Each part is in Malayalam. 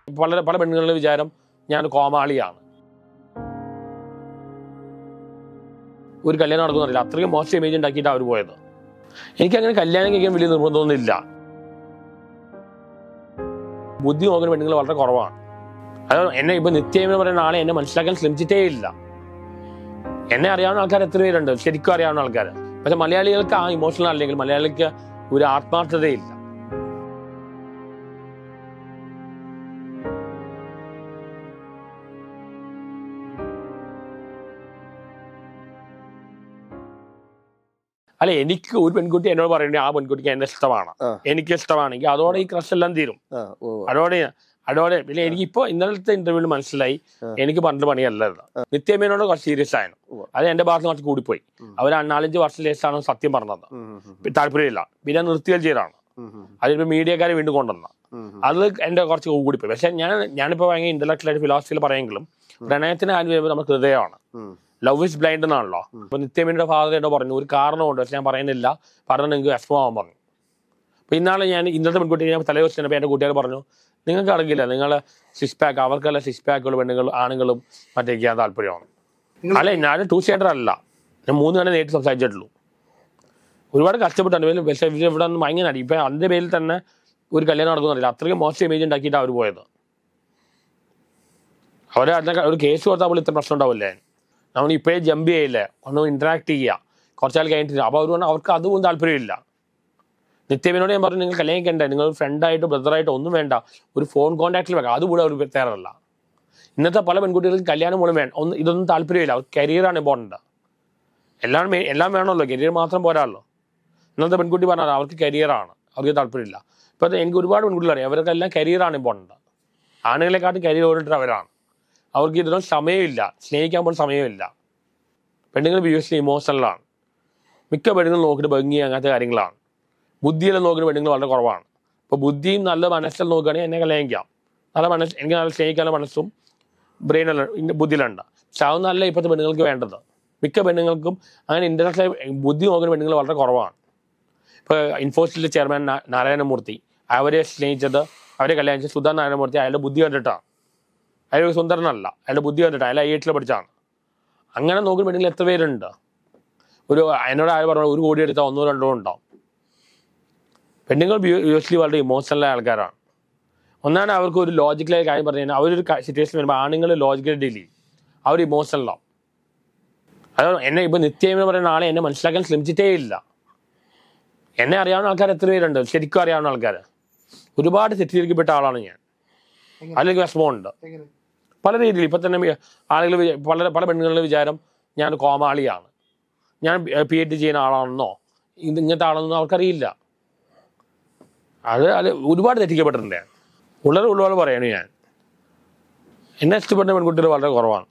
പല പെണ്ണുങ്ങളുടെ വിചാരം ഞാൻ കോമാളിയാണ്. ഒരു കല്യാണം നടക്കുന്നില്ല, അത്രയും മോശം ഇമേജ് ഉണ്ടാക്കിയിട്ട് അവർ പോയത്. എനിക്കങ്ങനെ കല്യാണം കഴിക്കാൻ വലിയ നിർബന്ധമൊന്നുമില്ല. ബുദ്ധി നോക്കുന്ന പെണ്ണുങ്ങൾ വളരെ കുറവാണ്. അത് എന്നെ ഇപ്പൊ നിത്യം പറയുന്ന ആളെ എന്നെ മനസ്സിലാക്കാൻ ശ്രമിച്ചിട്ടേ ഇല്ല. എന്നെ അറിയാവുന്ന ആൾക്കാർ എത്ര പേരുണ്ട്, ശരിക്കും അറിയാവുന്ന ആൾക്കാർ. പക്ഷെ മലയാളികൾക്ക് ആ ഇമോഷണൽ അല്ലെങ്കിൽ മലയാളിക്ക് ഒരു ആത്മാർത്ഥതയില്ല. അല്ല, എനിക്ക് ഒരു പെൺകുട്ടി എന്നോട് പറയണ്ടേ ആ പെൺകുട്ടിക്ക് എന്നെ ഇഷ്ടമാണ്, എനിക്ക് ഇഷ്ടമാണെങ്കിൽ അതോടെ ഈ ക്രഷ് എല്ലാം തീരും. അതോടെ പിന്നെ എനിക്കിപ്പോ ഇന്നലത്തെ ഇന്റർവ്യൂവിൽ മനസ്സിലായി എനിക്ക് പണ്ട് പണിയല്ല. നിത്യമേനോട് കുറച്ച് സീരിയസ് ആയിരുന്നു. അത് എന്റെ ഭാഗത്ത് കുറച്ച് കൂടിപ്പോയി. അവർ 4-5 വർഷം ലേസാണ് സത്യം പറഞ്ഞത്. താല്പര്യമില്ല, പിന്നെ നിർത്തിയാൽ ചെയ്താണ്. അതിപ്പോ മീഡിയക്കാരെ വീണ്ടും കൊണ്ടുവന്ന അത് എന്റെ കുറച്ച് കൂടിപ്പോയി. പക്ഷെ ഞാനിപ്പോ ഭയങ്കര ഇന്റലക്ച്വൽ ആയിട്ട് ഫിലോസഫിയിൽ പറയുമെങ്കിലും പ്രണയത്തിന് ആദ്യം വരുമ്പോൾ നമ്മുടെ ഹൃദയമാണ്. ലവ് ഇസ് ബ്ലൈൻഡ് എന്നാണല്ലോ. അപ്പൊ നിത്യമേനോട് ഫാദർ എന്നോ പറഞ്ഞു ഒരു കാരണമുണ്ട്, പക്ഷെ ഞാൻ പറയുന്നില്ല, പറഞ്ഞാൽ നിങ്ങൾക്ക് വിഷമമാവാൻ പറഞ്ഞു. അപ്പൊ ഇന്നാളെ ഞാൻ ഇന്നത്തെ പെൺകുട്ടി ഞാൻ തലേ വെച്ചപ്പോൾ എന്റെ കൂട്ടുകാർ പറഞ്ഞു നിങ്ങൾക്ക് അറിയില്ല, നിങ്ങൾ സിക്സ് പാക്ക്, അവർക്കല്ല സിക്സ് പാക്കുകൾ പെണ്ണുങ്ങളും ആണുങ്ങളും മറ്റേക്കാൻ താല്പര്യമാണ്. അല്ല, ഞാൻ 2 സ്റ്റേറ്റർ അല്ല, ഞാൻ 3 തന്നെ നേരിട്ട് സംസാരിച്ചിട്ടുള്ളൂ. ഒരുപാട് കഷ്ടപ്പെട്ടാണ്. പക്ഷെ ഇവിടെ നിന്ന് ഭയങ്കര അടി. ഇപ്പൊ അതിന്റെ പേരിൽ തന്നെ ഒരു കല്യാണം നടക്കുന്നില്ല, അത്രയും മോശം ഇമേജ് ഉണ്ടാക്കിയിട്ട് അവർ പോയത്. അവരെ ഒരു കേസ് കൊടുത്താൽ പോലും ഇത്ര പ്രശ്നം ഉണ്ടാവില്ലേ? നമ്മൾ ഇപ്പോഴേ ജമ്പ് ചെയ്യില്ലേ, ഒന്ന് ഇന്ററാക്ട് ചെയ്യുക, കുറച്ചാൾ കഴിഞ്ഞിട്ട്. അപ്പോൾ അവർ പറഞ്ഞാൽ അവർക്ക് അതും താല്പര്യമില്ല. നിത്യമേനോട് ഞാൻ പറഞ്ഞു നിങ്ങൾ കല്യാണം കഴിക്കണ്ടേ, നിങ്ങൾ ഫ്രണ്ടായിട്ടോ ബ്രദറായിട്ടോ ഒന്നും വേണ്ട, ഒരു ഫോൺ കോൺടാക്റ്റിൽ വെക്കാം, അതുകൂടെ അവർ തയ്യാറല്ല. ഇന്നത്തെ പല പെൺകുട്ടികൾക്കും കല്യാണം മൂലം വേണം, ഇതൊന്നും താല്പര്യമില്ല. അവർ കരിയറാണ് ഇമ്പോർട്ടൻ്റ്. എല്ലാം വേണമല്ലോ, കരിയർ മാത്രം പോരാമല്ലോ. ഇന്നത്തെ പെൺകുട്ടി പറഞ്ഞാൽ അവർക്ക് കരിയറാണ്, അവർക്ക് താല്പര്യമില്ല. ഇപ്പം എനിക്ക് ഒരുപാട് പെൺകുട്ടികൾ അറിയാം, അവർക്കെല്ലാം കരിയറാണ് ഇമ്പോർട്ടൻ്റ്. ആണുങ്ങളെക്കാട്ടും കരിയർ ഓടിയിട്ട് അവരാണ്. അവർക്ക് ഇതിനൊന്നും സമയമില്ല, സ്നേഹിക്കാൻ പോലും സമയമില്ല. പെണ്ണുങ്ങൾ യൂസ്വലി ഇമോഷണലാണ്. മിക്ക പെണ്ണുങ്ങൾ നോക്കിയിട്ട് ഭംഗി അങ്ങനത്തെ കാര്യങ്ങളാണ്. ബുദ്ധിയെല്ലാം നോക്കുന്ന പെണ്ണുങ്ങൾ വളരെ കുറവാണ്. അപ്പോൾ ബുദ്ധിയും നല്ല മനസ്സിൽ നോക്കുകയാണെങ്കിൽ എന്നെ കല്യാണിക്കാം. എനിക്ക് നല്ല സ്നേഹിക്കാനുള്ള മനസ്സും ബ്രെയിനെല്ലാം ബുദ്ധിയിലുണ്ട്. പക്ഷെ അതൊന്നല്ല ഇപ്പോഴത്തെ പെണ്ണുങ്ങൾക്ക് വേണ്ടത്. മിക്ക പെണ്ണുങ്ങൾക്കും അങ്ങനെ ഇന്റർനാഷണൽ ബുദ്ധി നോക്കുന്ന പെണ്ണുങ്ങൾ വളരെ കുറവാണ്. ഇപ്പോൾ ഇൻഫോസിസിലെ ചെയർമാൻ നാരായണമൂർത്തി, അവരെ സ്നേഹിച്ചത്, അവരെ കല്യാണിച്ചത് സുധാ നാരായണമൂർത്തി അയാളുടെ ബുദ്ധി കണ്ടിട്ടാണ്. അയാൾ സുന്ദരനല്ല, അയാളുടെ ബുദ്ധി കണ്ടിട്ടാണ്. അയാൾ IIT പഠിച്ചാണ്. അങ്ങനെ നോക്കുന്ന പെണ്ണുങ്ങൾ എത്ര പേരുണ്ട്? എന്നോട് ആര് പറഞ്ഞു 1 കോടി എടുത്താൽ 1-2 ഉണ്ടാവും. പെണ്ണുങ്ങൾ യൂസ്വലി വളരെ ഇമോഷണലായ ആൾക്കാരാണ്. ഒന്നാണ് അവർക്ക് ഒരു ലോജിക്കലായ കാര്യം പറഞ്ഞു കഴിഞ്ഞാൽ അവരൊരു സിറ്റുവേഷൻ വരുമ്പോൾ ആണുങ്ങൾ ലോജിക്കലി ഡീൽ ചെയ്യും, അവർ ഇമോഷണലാവും. അത് എന്നെ ഇപ്പൊ നിത്യം പറയുന്ന ആളെ എന്നെ മനസ്സിലാക്കാൻ ശ്രമിച്ചിട്ടേ ഇല്ല. എന്നെ അറിയാവുന്ന ആൾക്കാർ എത്ര പേരുണ്ട്, ശരിക്കും അറിയാവുന്ന ആൾക്കാർ. ഒരുപാട് തെറ്റിദ്ധരിക്കപ്പെട്ട ആളാണ് ഞാൻ. അതിലേക്ക് വിഷമമുണ്ട് പല രീതിയിൽ. ഇപ്പൊ തന്നെ ആളുകൾ പല പെണ്ണുങ്ങളുടെ വിചാരം ഞാൻ കോമാളിയാണ്, ഞാൻ PhD ചെയ്യുന്ന ആളാണെന്നോ ഇങ്ങനത്തെ ആളാണെന്നോ അവർക്കറിയില്ല. അത് ഒരുപാട് തെറ്റിക്കപ്പെട്ടിട്ടുണ്ട്. ഉള്ളത് പറയണു ഞാൻ. എന്നെ ഇഷ്ടപ്പെടുന്ന പെൺകുട്ടികൾ വളരെ കുറവാണ്.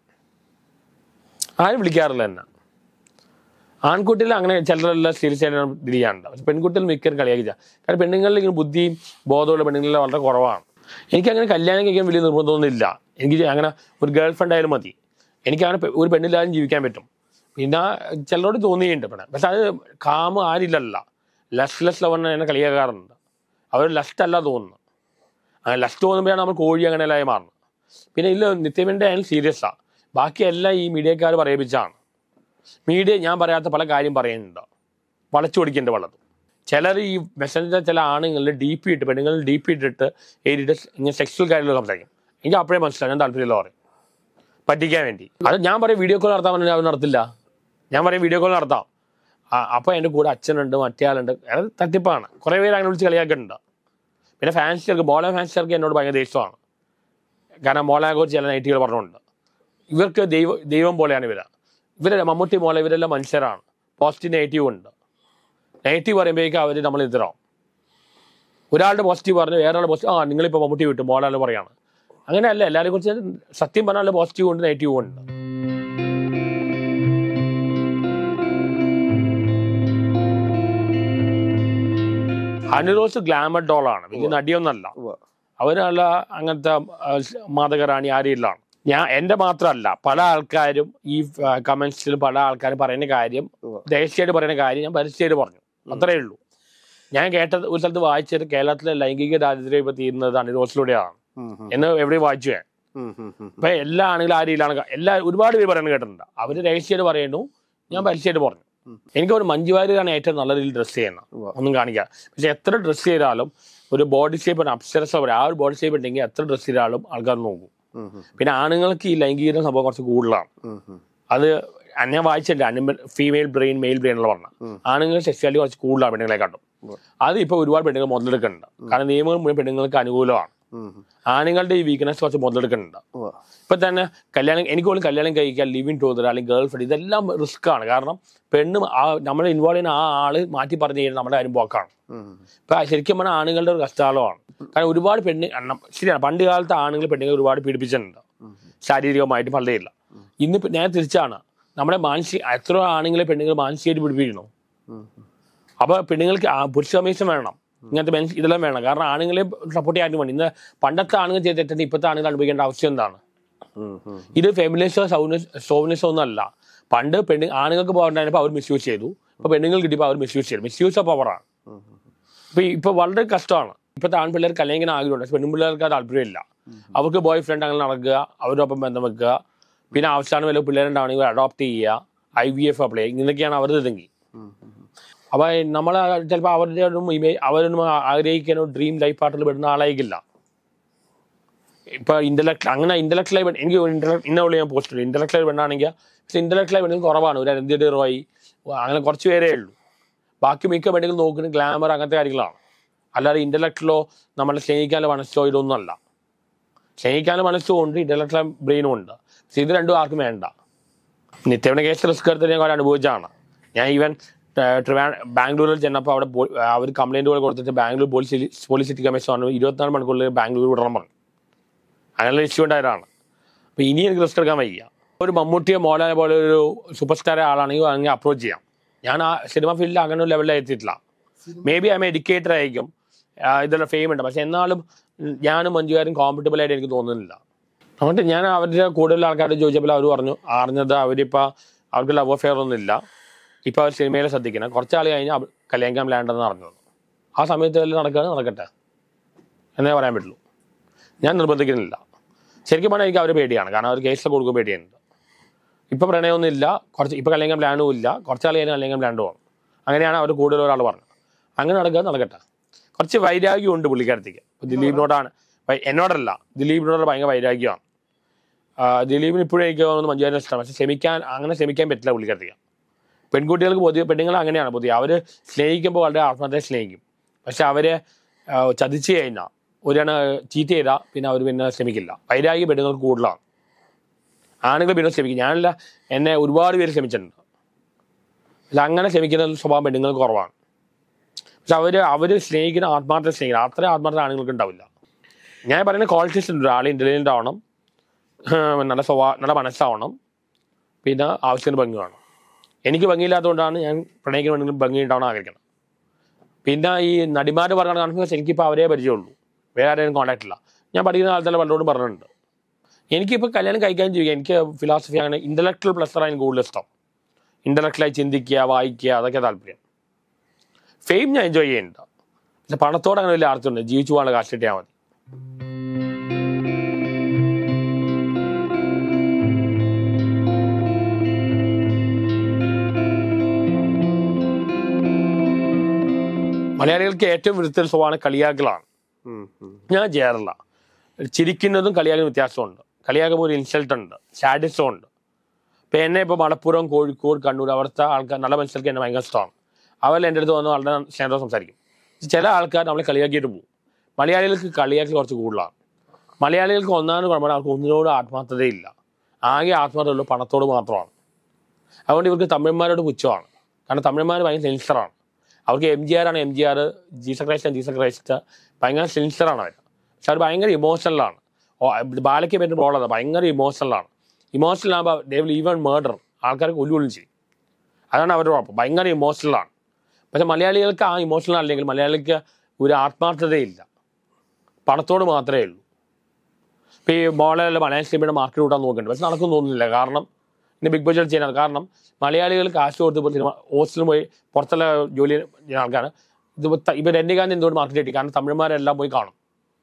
ആരും വിളിക്കാറില്ല എന്നെ. ആൺകുട്ടികൾ അങ്ങനെ ചിലരെല്ലാം സീരിയസ് ആയിട്ട് ഡീൽ ചെയ്യാറുണ്ട്. പക്ഷെ പെൺകുട്ടികൾ മിക്കവരും കളിയാക്കില്ല. കാരണം പെണ്ണുങ്ങളിൽ ഇങ്ങനെ ബുദ്ധിയും ബോധമുള്ള പെണ്ണുങ്ങളിൽ വളരെ കുറവാണ്. എനിക്കങ്ങനെ കല്യാണം കഴിക്കാൻ വലിയ നിർബന്ധമൊന്നുമില്ല. എനിക്ക് അങ്ങനെ ഒരു ഗേൾ ഫ്രണ്ട് ആയാലും മതി. എനിക്കങ്ങനെ ഒരു പെണ്ണില്ലാതെ ജീവിക്കാൻ പറ്റും. പിന്നെ ചിലരോട് തോന്നിയിട്ടുണ്ട് പെണ്ണ, പക്ഷെ അത് ആരില്ലല്ല. ലസ്റ്റ് ലവറിനെ എന്നെ കളിയാക്കാറുണ്ട്. അവർ ലസ്റ്റ് അല്ല തോന്നുന്നു. അങ്ങനെ ലസ്റ്റ് തോന്നുമ്പോഴാണ് നമ്മൾ കോഴി അങ്ങനെയല്ലായി മാറുന്നത്. പിന്നെ ഇല്ല, നിത്യമേൻ്റെ ആയാലും സീരിയസാണ്. ബാക്കിയെല്ലാം ഈ മീഡിയക്കാർ പറയിപ്പിച്ചാണ്. മീഡിയ ഞാൻ പറയാത്ത പല കാര്യം പറയുന്നുണ്ട്, വളച്ചു പിടിക്കേണ്ട പലതും. ചിലർ ഈ മെസ്സഞ്ചർ ചില ആണുങ്ങളിൽ DP ഇട്ട്, പെണ്ണുങ്ങളിൽ DP ഇട്ടിട്ട് എഴുതിയിട്ട് ഇങ്ങനെ സെക്സ്വൽ കാര്യങ്ങൾ സംസാരിക്കും. എനിക്ക് അപ്പോഴേ മനസ്സിലാവും ഞാൻ താല്പര്യമില്ല പറയും, പറ്റിക്കാൻ വേണ്ടി. അത് ഞാൻ പറയും വീഡിയോ കോൾ നടത്താൻ പറഞ്ഞാൽ അവർ നടത്തില്ല. ഞാൻ പറയും വീഡിയോ കോൾ നടത്താം. അപ്പോൾ എൻ്റെ കൂടെ അച്ഛനുണ്ട്, മറ്റേ ആളുണ്ട്. അത് തട്ടിപ്പാണ്. കുറേ പേര് അങ്ങനെ വിളിച്ച് കളിയാക്കുന്നുണ്ട്. പിന്നെ ഫാൻസിയർക്ക്, മോളെ ഫാൻസിയർക്ക് എന്നോട് ഭയങ്കര ദേഷ്യമാണ്. കാരണം മോളെ കുറിച്ച് ചില നെഗറ്റീവുകൾ പറഞ്ഞുകൊണ്ട്. ഇവർക്ക് ദൈവം പോലെയാണ് ഇവരെ മമ്മൂട്ടി മോളെ ഇവരെല്ലാം മനുഷ്യരാണ്. പോസിറ്റീവ് നെഗറ്റീവ് ഉണ്ട്. നെഗറ്റീവ് പറയുമ്പോഴേക്കും അവർ നമ്മൾ എതിരാവും. ഒരാളുടെ പോസിറ്റീവ് പറഞ്ഞ് വേറെ ആളുടെ പോസിറ്റീവ്, നിങ്ങളിപ്പോൾ മമ്മൂട്ടി വിട്ടു മോളാൾ പറയാണ്. അങ്ങനെയല്ല, എല്ലാവരെയും കുറിച്ച് സത്യം പറഞ്ഞാൽ പോസിറ്റീവ് ഉണ്ട്, നെഗറ്റീവ് ഉണ്ട്. അനിറോസ് ഗ്ലാമർ ഡോളാണ്, വലിയ നടിയൊന്നല്ല. അവരല്ല അങ്ങനത്തെ മാതകറാണി ആരെയില്ലാണ്. എൻ്റെ മാത്രമല്ല, പല ആൾക്കാരും ഈ കമന്റ്സിലും പല ആൾക്കാരും പറയുന്ന കാര്യം, ദേശീയമായിട്ട് പറയുന്ന കാര്യം ഞാൻ പരസ്യമായിട്ട് പറഞ്ഞു, അത്രയേ ഉള്ളൂ. ഞാൻ കേട്ടത് ഒരു സ്ഥലത്ത് വായിച്ചത് കേരളത്തിലെ ലൈംഗിക ദാരിദ്ര്യം ഇപ്പൊ തീരുന്നത് അനിറോസിലൂടെയാണ്. എന്ന് എവിടെയും വായിച്ചു ഞാൻ. അപ്പൊ എല്ലാ ആണെങ്കിലും ആ രീതിയിലാണ് ഒരുപാട് പേര് പറയുന്നത് കേട്ടിട്ടുണ്ട്. അവര് രഹസ്യമായിട്ട് പറയുന്നു, ഞാൻ പരസ്യമായിട്ട് പറഞ്ഞു. എനിക്ക് ഒരു മഞ്ജു വാര്യരാണ് ഏറ്റവും നല്ല രീതിയിൽ ഡ്രസ്സ് ചെയ്യുന്നത്, ഒന്നും കാണിക്കുക. പക്ഷെ എത്ര ഡ്രസ്സ് ചെയ്താലും ഒരു ബോഡി ഷേപ്പ് അപ്സരസ ആ ഒരു ബോഡി ഷേപ്പ് ഉണ്ടെങ്കിൽ എത്ര ഡ്രസ്സ് ചെയ്താലും ആൾക്കാർ നോക്കും. പിന്നെ ആണുങ്ങൾക്ക് ഈ ലൈംഗിക സംഭവം കുറച്ച് കൂടുതലാണ്. അത് ഞാൻ വായിച്ചിട്ടുണ്ട്, ഫീമെയിൽ ബ്രെയിൻ മെയിൽ ബ്രെയിൻ എന്ന് പറഞ്ഞാൽ ആണുങ്ങൾ സെക്സ്വാലിറ്റി കുറച്ച് കൂടുതലാണ് പെണ്ണുങ്ങളെക്കാട്ടും. അത് ഇപ്പൊ ഒരുപാട് പെണ്ണുങ്ങൾ മുതലെടുക്കുന്നുണ്ട്. കാരണം നിയമങ്ങൾ മുഴുവൻ പെണ്ണുങ്ങൾക്ക് അനുകൂലമാണ്. ആണുങ്ങളുടെ ഈ വീക്ക്നെസ് കുറച്ച് മുതലെടുക്കുന്നുണ്ട്. ഇപ്പൊ തന്നെ എനിക്ക് പോലും കല്യാണം കഴിക്കാൻ ലിവിങ് ടൂതർ അല്ലെങ്കിൽ ഗേൾ ഫ്രണ്ട് ഇതെല്ലാം റിസ്ക് ആണ്. കാരണം പെണ്ണ് നമ്മളെ ഇൻവോൾവ് ചെയ്യുന്ന ആ ആള് മാറ്റി പറഞ്ഞു കഴിഞ്ഞാൽ നമ്മുടെ അനുഭവക്കാണ്. ഇപ്പൊ ശരിക്കും പറഞ്ഞാൽ ആണുങ്ങളുടെ ഒരു കഷ്ടകാലമാണ്. കാരണം ഒരുപാട് ശരിയാണ്, പണ്ട് കാലത്ത് ആണുങ്ങൾ പെണ്ണുങ്ങൾ ഒരുപാട് പീഡിപ്പിച്ചിട്ടുണ്ട് ശാരീരികമായിട്ട്. പലതേയില്ല. ഇന്ന് ഞാൻ തിരിച്ചാണ്, നമ്മുടെ എത്ര ആണുങ്ങളെ പെണ്ണുങ്ങൾ മാനസികമായിട്ട് പിടിപ്പിക്കുന്നു. അപ്പൊ പെണ്ണുങ്ങൾക്ക് പുരുഷാമീശം വേണം, ഇങ്ങനത്തെ ഇതെല്ലാം വേണം. കാരണം ആണുങ്ങളെ സപ്പോർട്ട് ചെയ്യാൻ വേണ്ടി ഇന്ന് പണ്ടത്തെ ആണുങ്ങൾ ചെയ്ത് തെറ്റുണ്ട് ഇപ്പോഴത്തെ ആണുങ്ങൾ അനുഭവിക്കേണ്ട ആവശ്യം എന്താണ്? ഇത് ഫെമിനിസ്റ്റോ ഷോവിനിസ്റ്റോ ഒന്നും അല്ല. പണ്ട് ആണുങ്ങൾക്ക് പവർ ഉണ്ടായപ്പോൾ അവർ മിസ്യൂസ് ചെയ്തു. ഇപ്പൊ പെണ്ണുങ്ങൾ കിട്ടിയപ്പോൾ അവർ മിസ്യൂസ് ചെയ്തു. മിസ്യൂസ് ഓഫ് പവറാണ്. ഇപ്പൊ വളരെ കഷ്ടമാണ്. ഇപ്പോഴത്തെ ആൺപിള്ളേർ കല്യാണിക്കാൻ ആഗ്രഹമുണ്ട്, പക്ഷെ പെൺപിള്ളേർക്ക് അത് താല്പര്യമില്ല. അവർക്ക് ബോയ് ഫ്രണ്ട് അങ്ങനെ നടക്കുക, അവരോടൊപ്പം ബന്ധം വെക്കുക, പിന്നെ ആവശ്യമാണ് വല്ല പിള്ളേരുണ്ടാവണമെങ്കിൽ അഡോപ്റ്റ് ചെയ്യുക, IVF അപ്ലൈ ചെയ്യുക, ഇങ്ങനെയൊക്കെയാണ് അവർ ഇതെങ്കിൽ. അപ്പൊ നമ്മൾ ചിലപ്പോൾ അവരൊന്നും ആഗ്രഹിക്കാനോ ഡ്രീം ലൈഫ് പാർട്ടിൽ പെടുന്ന ആളായിരിക്കില്ല. ഇപ്പൊ ഇന്റലക്ച്വലായി എനിക്ക് ഇന്നുള്ളിൽ ഞാൻ പോസ്റ്റ് ഇട്ടു. ഇന്റലക്ച്വലായി പെണ്ണാണെങ്കിൽ, പക്ഷെ ഇന്റലക്ച്വലായി പെണ്ണുങ്ങൾ കുറവാണ്. ഒരു അരന്തി റോയി അങ്ങനെ കുറച്ച് പേരേ ഉള്ളൂ. ബാക്കി മിക്ക പെണ്ണുങ്ങൾ നോക്കുന്നത് ഗ്ലാമർ അങ്ങനത്തെ കാര്യങ്ങളാണ്. അല്ലാതെ ഇന്റലക്ച്വലോ നമ്മളെ സ്നേഹിക്കാനുള്ള മനസ്സോ ഇതൊന്നും അല്ല. സ്നേഹിക്കാനുള്ള മനസ്സും ഉണ്ട്, ഇന്റലക്ച്വൽ ബ്രെയിനും ഉണ്ട്. പക്ഷെ ഇത് രണ്ടും ആർക്കും വേണ്ട. നിത്യവണ കേസ് റിസ്ക് എടുത്ത് ഞാൻ കുറെ അനുഭവിച്ചാണ്. ഞാൻ ഈവൻ ബാംഗ്ലൂരിൽ ചെന്നപ്പോൾ അവിടെ അവർ കംപ്ലൈൻറ്റുകൾ കൊടുത്തിട്ട് ബാംഗ്ലൂർ പോലീസ് സിറ്റി കമ്മീഷൻ പറഞ്ഞു 24 മണിക്കൂറിൽ ബാംഗ്ലൂർ വിടണം പറഞ്ഞു. അങ്ങനെയുള്ള ഇഷ്യൂ ഉണ്ടായതാണ്. അപ്പോൾ ഇനി എനിക്ക് റിസ്ക് എടുക്കാൻ വയ്യ. ഒരു മമ്മൂട്ടിയോ മോഹൻലാലിനെ പോലെ ഒരു സൂപ്പർ സ്റ്റാർ ആളാണെങ്കിൽ അങ്ങനെ അപ്രോച്ച് ചെയ്യാം. ഞാൻ ആ സിനിമ ഫീൽഡിൽ അങ്ങനെ ഒരു ലെവലിൽ എത്തിയിട്ടില്ല. Maybe I am educated ആയിരിക്കും, ഇതെല്ലാം ഫെയിം ഉണ്ട്. പക്ഷെ എന്നാലും ഞാനും മഞ്ജുകാരും കോമ്പറ്റബിൾ ആയിട്ട് എനിക്ക് തോന്നുന്നില്ല. അതുകൊണ്ട് ഞാൻ അവരുടെ കൂടുതൽ ആൾക്കാരോട് ചോദിച്ചപ്പോൾ അവർ പറഞ്ഞു അറിഞ്ഞത് അവർക്ക് ലവ് അഫെയർ ഒന്നുമില്ല. ഇപ്പൊ അവർ സിനിമയിൽ ശ്രദ്ധിക്കണം, കുറച്ചാൾ കഴിഞ്ഞാൽ കല്യാണിക്കാൻ പ്ലാൻഡെന്ന് അറിഞ്ഞത്. ആ സമയത്ത് നടക്കുകയാണ്, നടക്കട്ടെ എന്നേ പറയാൻ പറ്റുള്ളൂ. ഞാൻ നിർബന്ധിക്കുന്നില്ല. ശരിക്കും പറഞ്ഞാൽ എനിക്ക് അവർ പേടിയാണ്. കാരണം അവർ കേസിൽ കൊടുക്കുക പേടിയുണ്ട്. ഇപ്പൊ പ്രണയമൊന്നും ഇല്ല, ഇപ്പൊ കല്യാണിക്കാൻ പ്ലാനും ഇല്ല, കുറച്ചാൾ കഴിഞ്ഞാൽ കല്യാണിക്കാൻ പ്ലാൻ പോകണം. അങ്ങനെയാണ് അവർ കൂടുതൽ ഒരാൾ പറഞ്ഞത്. അങ്ങനെ നടക്കട്ടെ. കുറച്ച് വൈരാഗ്യമുണ്ട് പുള്ളിക്കാരത്തേക്ക്. ദിലീപിനോടാണ്, എന്നോടല്ല, ദിലീപിനോട് ഭയങ്കര വൈരാഗ്യമാണ്. ദിലീപിന് ഇപ്പോഴും എനിക്ക് തോന്നുന്നു മഞ്ജുവാരിനെ ഇഷ്ടമാണ്. പക്ഷെ ക്ഷമിക്കാൻ പറ്റില്ല പുള്ളിക്കാരത്തേക്ക്. പെൺകുട്ടികൾക്ക് പെണ്ണുങ്ങൾ അങ്ങനെയാണ് പൊതുവെ. അവർ സ്നേഹിക്കുമ്പോൾ വളരെ ആത്മാർത്ഥമായി സ്നേഹിക്കും. പക്ഷെ അവരെ ചതിച്ച് കഴിഞ്ഞാൽ ഒരാണ് ചീറ്റ് ചെയ്താൽ പിന്നെ അവർ പിന്നെ ശ്രമിക്കില്ല. വൈരാഗ്യം പെണ്ണുങ്ങൾക്ക് കൂടുതലാണ്. ആണുങ്ങൾ പിന്നെ ശ്രമിക്കും. ഞാനല്ല, എന്നെ ഒരുപാട് പേര് ശ്രമിച്ചിട്ടുണ്ട്. പക്ഷെ അങ്ങനെ ശ്രമിക്കുന്ന സ്വഭാവം പെണ്ണുങ്ങൾക്ക് കുറവാണ്. പക്ഷെ അവർ സ്നേഹിക്കുന്ന ആത്മാർത്ഥത സ്നേഹിക്കണം. അത്ര ആത്മാർത്ഥത ആണുങ്ങൾക്ക് ഉണ്ടാവില്ല. ഞാൻ പറയുന്ന ക്വാളിറ്റീസ് ഉണ്ട്. ആൾ ഇൻ്റലിജൻ്റ് ആവണം, നല്ല മനസ്സാവണം, പിന്നെ ആവശ്യത്തിന് ഭംഗി വേണം. എനിക്ക് ഭംഗിയില്ലാത്തതുകൊണ്ടാണ് ഞാൻ പ്രണയിക്കുന്ന പെണ്ണുങ്ങൾ ഭംഗി ഉണ്ടാവണം ആഗ്രഹിക്കണം. പിന്നെ ഈ നടിമാർ പറഞ്ഞാൽ കാണിക്കുന്നത് എനിക്കിപ്പോൾ അവരെ പരിചയമുള്ളൂ, വേറെ ആരെയും കോൺടാക്ട് ഇല്ല. ഞാൻ പഠിക്കുന്ന കാലത്തെല്ലാം പലരോടും പറഞ്ഞിട്ടുണ്ട്. എനിക്കിപ്പോൾ കല്യാണം കഴിക്കാൻ ചെയ്യുക, എനിക്ക് ഫിലോസഫി അങ്ങനെ ഇൻ്റലക്ച്വൽ പ്ലസ്സറാണ് എനിക്ക് കൂടുതൽ ഇഷ്ടം. ഇൻ്റലക്ച്വലായി ചിന്തിക്കുക, വായിക്കുക, അതൊക്കെ താല്പര്യം. ഫെയിം ഞാൻ എൻജോയ് ചെയ്യുന്നുണ്ട്. പക്ഷെ പണത്തോടെ അങ്ങനെ വലിയ ആർത്തുണ്ട്. ജീവിച്ചു പോകാനുള്ള കാശ് കിട്ടിയാൽ മതി. മലയാളികൾക്ക് ഏറ്റവും വിരുദ്ധ സ്വഭാവമാണ് കളിയാക്കലാണ്. ഞാൻ ചെയ്യാറില്ല. ചിരിക്കുന്നതും കളിയാക്കുന്ന വ്യത്യാസമുണ്ട്. കളിയാക്കുമ്പോൾ ഒരു ഇൻസൾട്ട് ഉണ്ട്, സാഡിസം ഉണ്ട്. ഇപ്പം എന്നെ ഇപ്പോൾ മലപ്പുറം, കോഴിക്കോട്, കണ്ണൂർ അവിടുത്തെ ആൾക്കാർ നല്ല മനുഷ്യർക്ക് എന്നെ ഭയങ്കര ഇഷ്ടമാണ്. അവർ എൻ്റെ അടുത്ത് വന്ന് വളരെ സ്നേഹത്തോടെ സംസാരിക്കും. ചില ആൾക്കാർ നമ്മളെ കളിയാക്കിയിട്ട് പോകും. മലയാളികൾക്ക് കളിയാക്കി കുറച്ച് കൂടുതലാണ്. മലയാളികൾക്ക് ഒന്നാമത് കുഴപ്പമില്ല, അവർക്ക് ഒന്നിനോട് ആത്മാർത്ഥതയില്ല. ആകെ ആത്മാർത്ഥതയുള്ളൂ പണത്തോട് മാത്രമാണ്. അതുകൊണ്ട് ഇവർക്ക് തമിഴന്മാരോട് പുച്ഛമാണ്. കാരണം തമിഴന്മാർ ഭയങ്കര സെൻസറാണ്. അവർക്ക് MGR ആണ്, MGR, ജീസസ് ക്രൈസ്റ്റ് ഭയങ്കര സെൻസറാണ് അവർ. പക്ഷെ അവർ ഭയങ്കര ഇമോഷണലാണ്. ബാലയ്ക്ക് പറ്റുന്ന റോളത് ഭയങ്കര ഇമോഷണലാണ്. ഇമോഷണലാകുമ്പോൾ ദേ വിൽ ഈവൻ മർഡർ, ആൾക്കാരെ കൊല്ലുകൊള്ളും ചെയ്യും. അതാണ് അവരുടെ കുഴപ്പം, ഭയങ്കര ഇമോഷണലാണ്. പക്ഷെ മലയാളികൾക്ക് ആ ഇമോഷണൽ അല്ലെങ്കിൽ മലയാളിക്ക് ഒരു ആത്മാർത്ഥതയില്ല, പണത്തോട് മാത്രമേ ഉള്ളൂ. ഇപ്പോൾ ഈ മോളല്ല മലയാള സിനിമയുടെ മാർക്കറ്റ് കൂട്ടാൻ നോക്കുന്നുണ്ട്, പക്ഷെ നടക്കും തോന്നുന്നില്ല. കാരണം ഇന്ന് ബിഗ് ബഡ്ജറ്റ് ചെയ്യുന്നത്. കാരണം മലയാളികൾ കാശ് കൊടുത്ത് സിനിമ ഹോസ്റ്റലിൽ പോയി പുറത്തുള്ള ജോലി ചെയ്യുന്ന ആൾക്കാണ്. ഇപ്പം രജനികാന്ത് എന്തുകൊണ്ട് മാർക്കറ്റ് കിട്ടി? കാരണം തമിഴന്മാരെല്ലാം പോയി കാണും.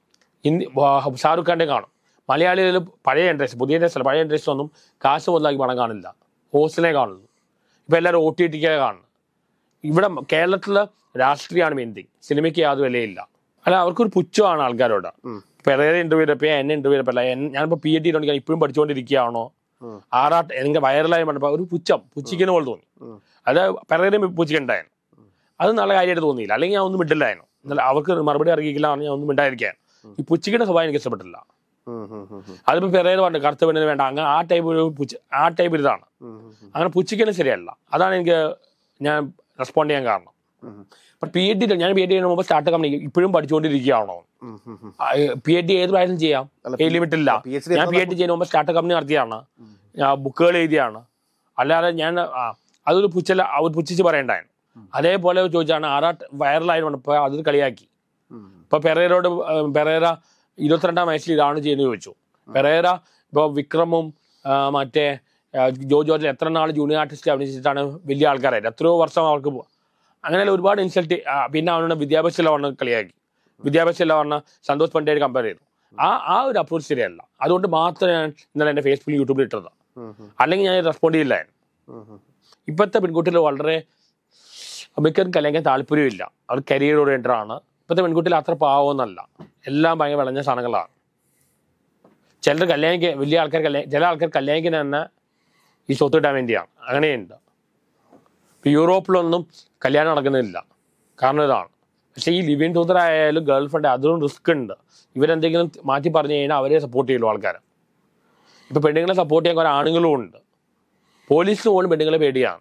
ഹിന്ദി ഷാറുഖ് ഖാൻ്റെ കാണും. മലയാളികൾ പഴയ ഇൻട്രസ്റ്റ്, പുതിയ ഇൻട്രസ്റ്റ് അല്ല, പഴയ ഇൻട്രസ്റ്റ് ഒന്നും കാശ് മുതലാക്കി പണം കാണില്ല, ഹോസ്റ്റലിനെ കാണുന്നു. ഇപ്പം എല്ലാവരും OTT കാണുന്നു. ഇവിടെ കേരളത്തിലെ രാഷ്ട്രീയമാണ് മെയിൻ തിങ്, സിനിമയ്ക്ക് യാതൊരു വിലയില്ല. അല്ല, അവർക്കൊരു പുച്ഛമാണ് ആൾക്കാരോട്. പെരേര ഇന്റർവ്യൂ ചെയ്തപ്പോൾ എന്നെ ഇന്റർവ്യൂ ചെയ്തപ്പോൾ ഞാനിപ്പോൾ PhD ഞാൻ ഇപ്പോഴും പഠിച്ചുകൊണ്ടിരിക്കുകയാണോ, ആറാട്ട് എനിക്ക് വൈറലായി പറഞ്ഞപ്പോൾ ഒരു പുച്ഛിക്കുന്ന പോലെ തോന്നി. അത് പെരേരയും പുച്ഛിക്കണ്ടായിരുന്നു. അത് നല്ല കാര്യമായിട്ട് തോന്നിയില്ല. അല്ലെങ്കിൽ ഞാൻ ഒന്നും മിണ്ടില്ലായിരുന്നു. എന്നാൽ അവർക്ക് മറുപടി അറിയിക്കില്ല പറഞ്ഞാൽ ഒന്നും മിണ്ടായിരിക്കാൻ. ഈ പുച്ഛിക്കുന്ന സ്വഭാവം എനിക്ക് ഇഷ്ടപ്പെട്ടില്ല. അതിപ്പോൾ പെരേര പറഞ്ഞു കറുത്ത പെണ്ണിന് വേണ്ട, അങ്ങനെ ആ ടൈപ്പ് ഇതാണ്. അങ്ങനെ പുച്ഛിക്കുന്നത് ശരിയല്ല. അതാണ് ഞാൻ റെസ്പോണ്ട് ചെയ്യാൻ കാരണം. ഞാൻ PhD ചെയ്യുന്ന മുമ്പ് സ്റ്റാർട്ട് കമ്പനി ഇപ്പോഴും പഠിച്ചുകൊണ്ടിരിക്കുകയാണോ? PhD ഏത് പ്രായത്തിലും ചെയ്യാം, ലിമിറ്റ് ഇല്ല. ഞാൻ PhD ചെയ്യുന്ന മുമ്പ് സ്റ്റാർട്ട് കമ്പനി നടത്തിയാണ്, ബുക്കുകൾ എഴുതിയാണ്. അല്ലാതെ ഞാൻ അതൊരു പുച്ഛിച്ച് പറയണ്ടായിരുന്നു. അതേപോലെ ചോദിച്ചാണ് ആറാട്ട് വൈറലായതുകൊണ്ട് ഇപ്പോൾ അത് കളിയാക്കി. ഇപ്പൊ പെരേര 22-ാം വയസ്സിൽ ഇതാണ് ചെയ്യുന്നത് ചോദിച്ചു. പെരേര ഇപ്പോൾ വിക്രമും മറ്റേ ജോർജിൽ എത്ര നാൾ ജൂനിയർ ആർട്ടിസ്റ്റ് അഭിനയിച്ചിട്ടാണ് വലിയ ആൾക്കാരായിട്ട്, എത്രയോ വർഷം അവർക്ക് അങ്ങനെ ഒരുപാട് ഇൻസൾട്ട്. പിന്നെ അവനോട് വിദ്യാഭ്യാസമില്ല പറഞ്ഞ് കളിയാക്കി. വിദ്യാഭ്യാസമില്ല പറഞ്ഞ സന്തോഷ് പണ്ഡ്യയായിട്ട് കമ്പയർ ചെയ്തു. ആ ഒരു അപ്രോച്ച് ശരിയല്ല. അതുകൊണ്ട് മാത്രമേ ഞാൻ ഇന്നലെ എൻ്റെ ഫേസ്ബുക്കിൽ യൂട്യൂബിൽ ഇട്ടത്. അല്ലെങ്കിൽ ഞാൻ റെസ്പോണ്ട് ചെയ്യില്ലായിരുന്നു. ഇപ്പോഴത്തെ പെൺകുട്ടികൾ വളരെ മിക്കതും കല്യാണിക്കാൻ താല്പര്യമില്ല. അവർ കരിയർ ഓറിയന്റഡ് ആണ്. ഇപ്പോഴത്തെ പെൺകുട്ടികൾ അത്ര പാവമൊന്നല്ല, എല്ലാം ഭയങ്കര വിളഞ്ഞ സാധനങ്ങളാണ്. ചിലർ കല്യാണിക്ക് വലിയ ആൾക്കാർ ചില ആൾക്കാർ കല്യാണിക്കുന്ന തന്നെ ഈ സ്വത്ത് കിട്ടാൻ വേണ്ടിയാണ്. അങ്ങനെയുണ്ട്. ഇപ്പം യൂറോപ്പിലൊന്നും കല്യാണം നടക്കുന്നില്ല, കാരണം ഇതാണ്. പക്ഷേ ഈ ലിവിങ് ടൂതർ ആയാലും ഗേൾ ഫ്രണ്ട് അതിലും റിസ്ക് ഉണ്ട്. ഇവരെന്തെങ്കിലും മാറ്റി പറഞ്ഞു കഴിഞ്ഞാൽ അവരെ സപ്പോർട്ട് ചെയ്യുള്ളൂ ആൾക്കാർ. ഇപ്പം പെണ്ണുങ്ങളെ സപ്പോർട്ട് ചെയ്യാൻ കുറേ ആണുങ്ങളും ഉണ്ട്. പോലീസിന് പോലും പെണ്ണുങ്ങളെ പേടിയാണ്.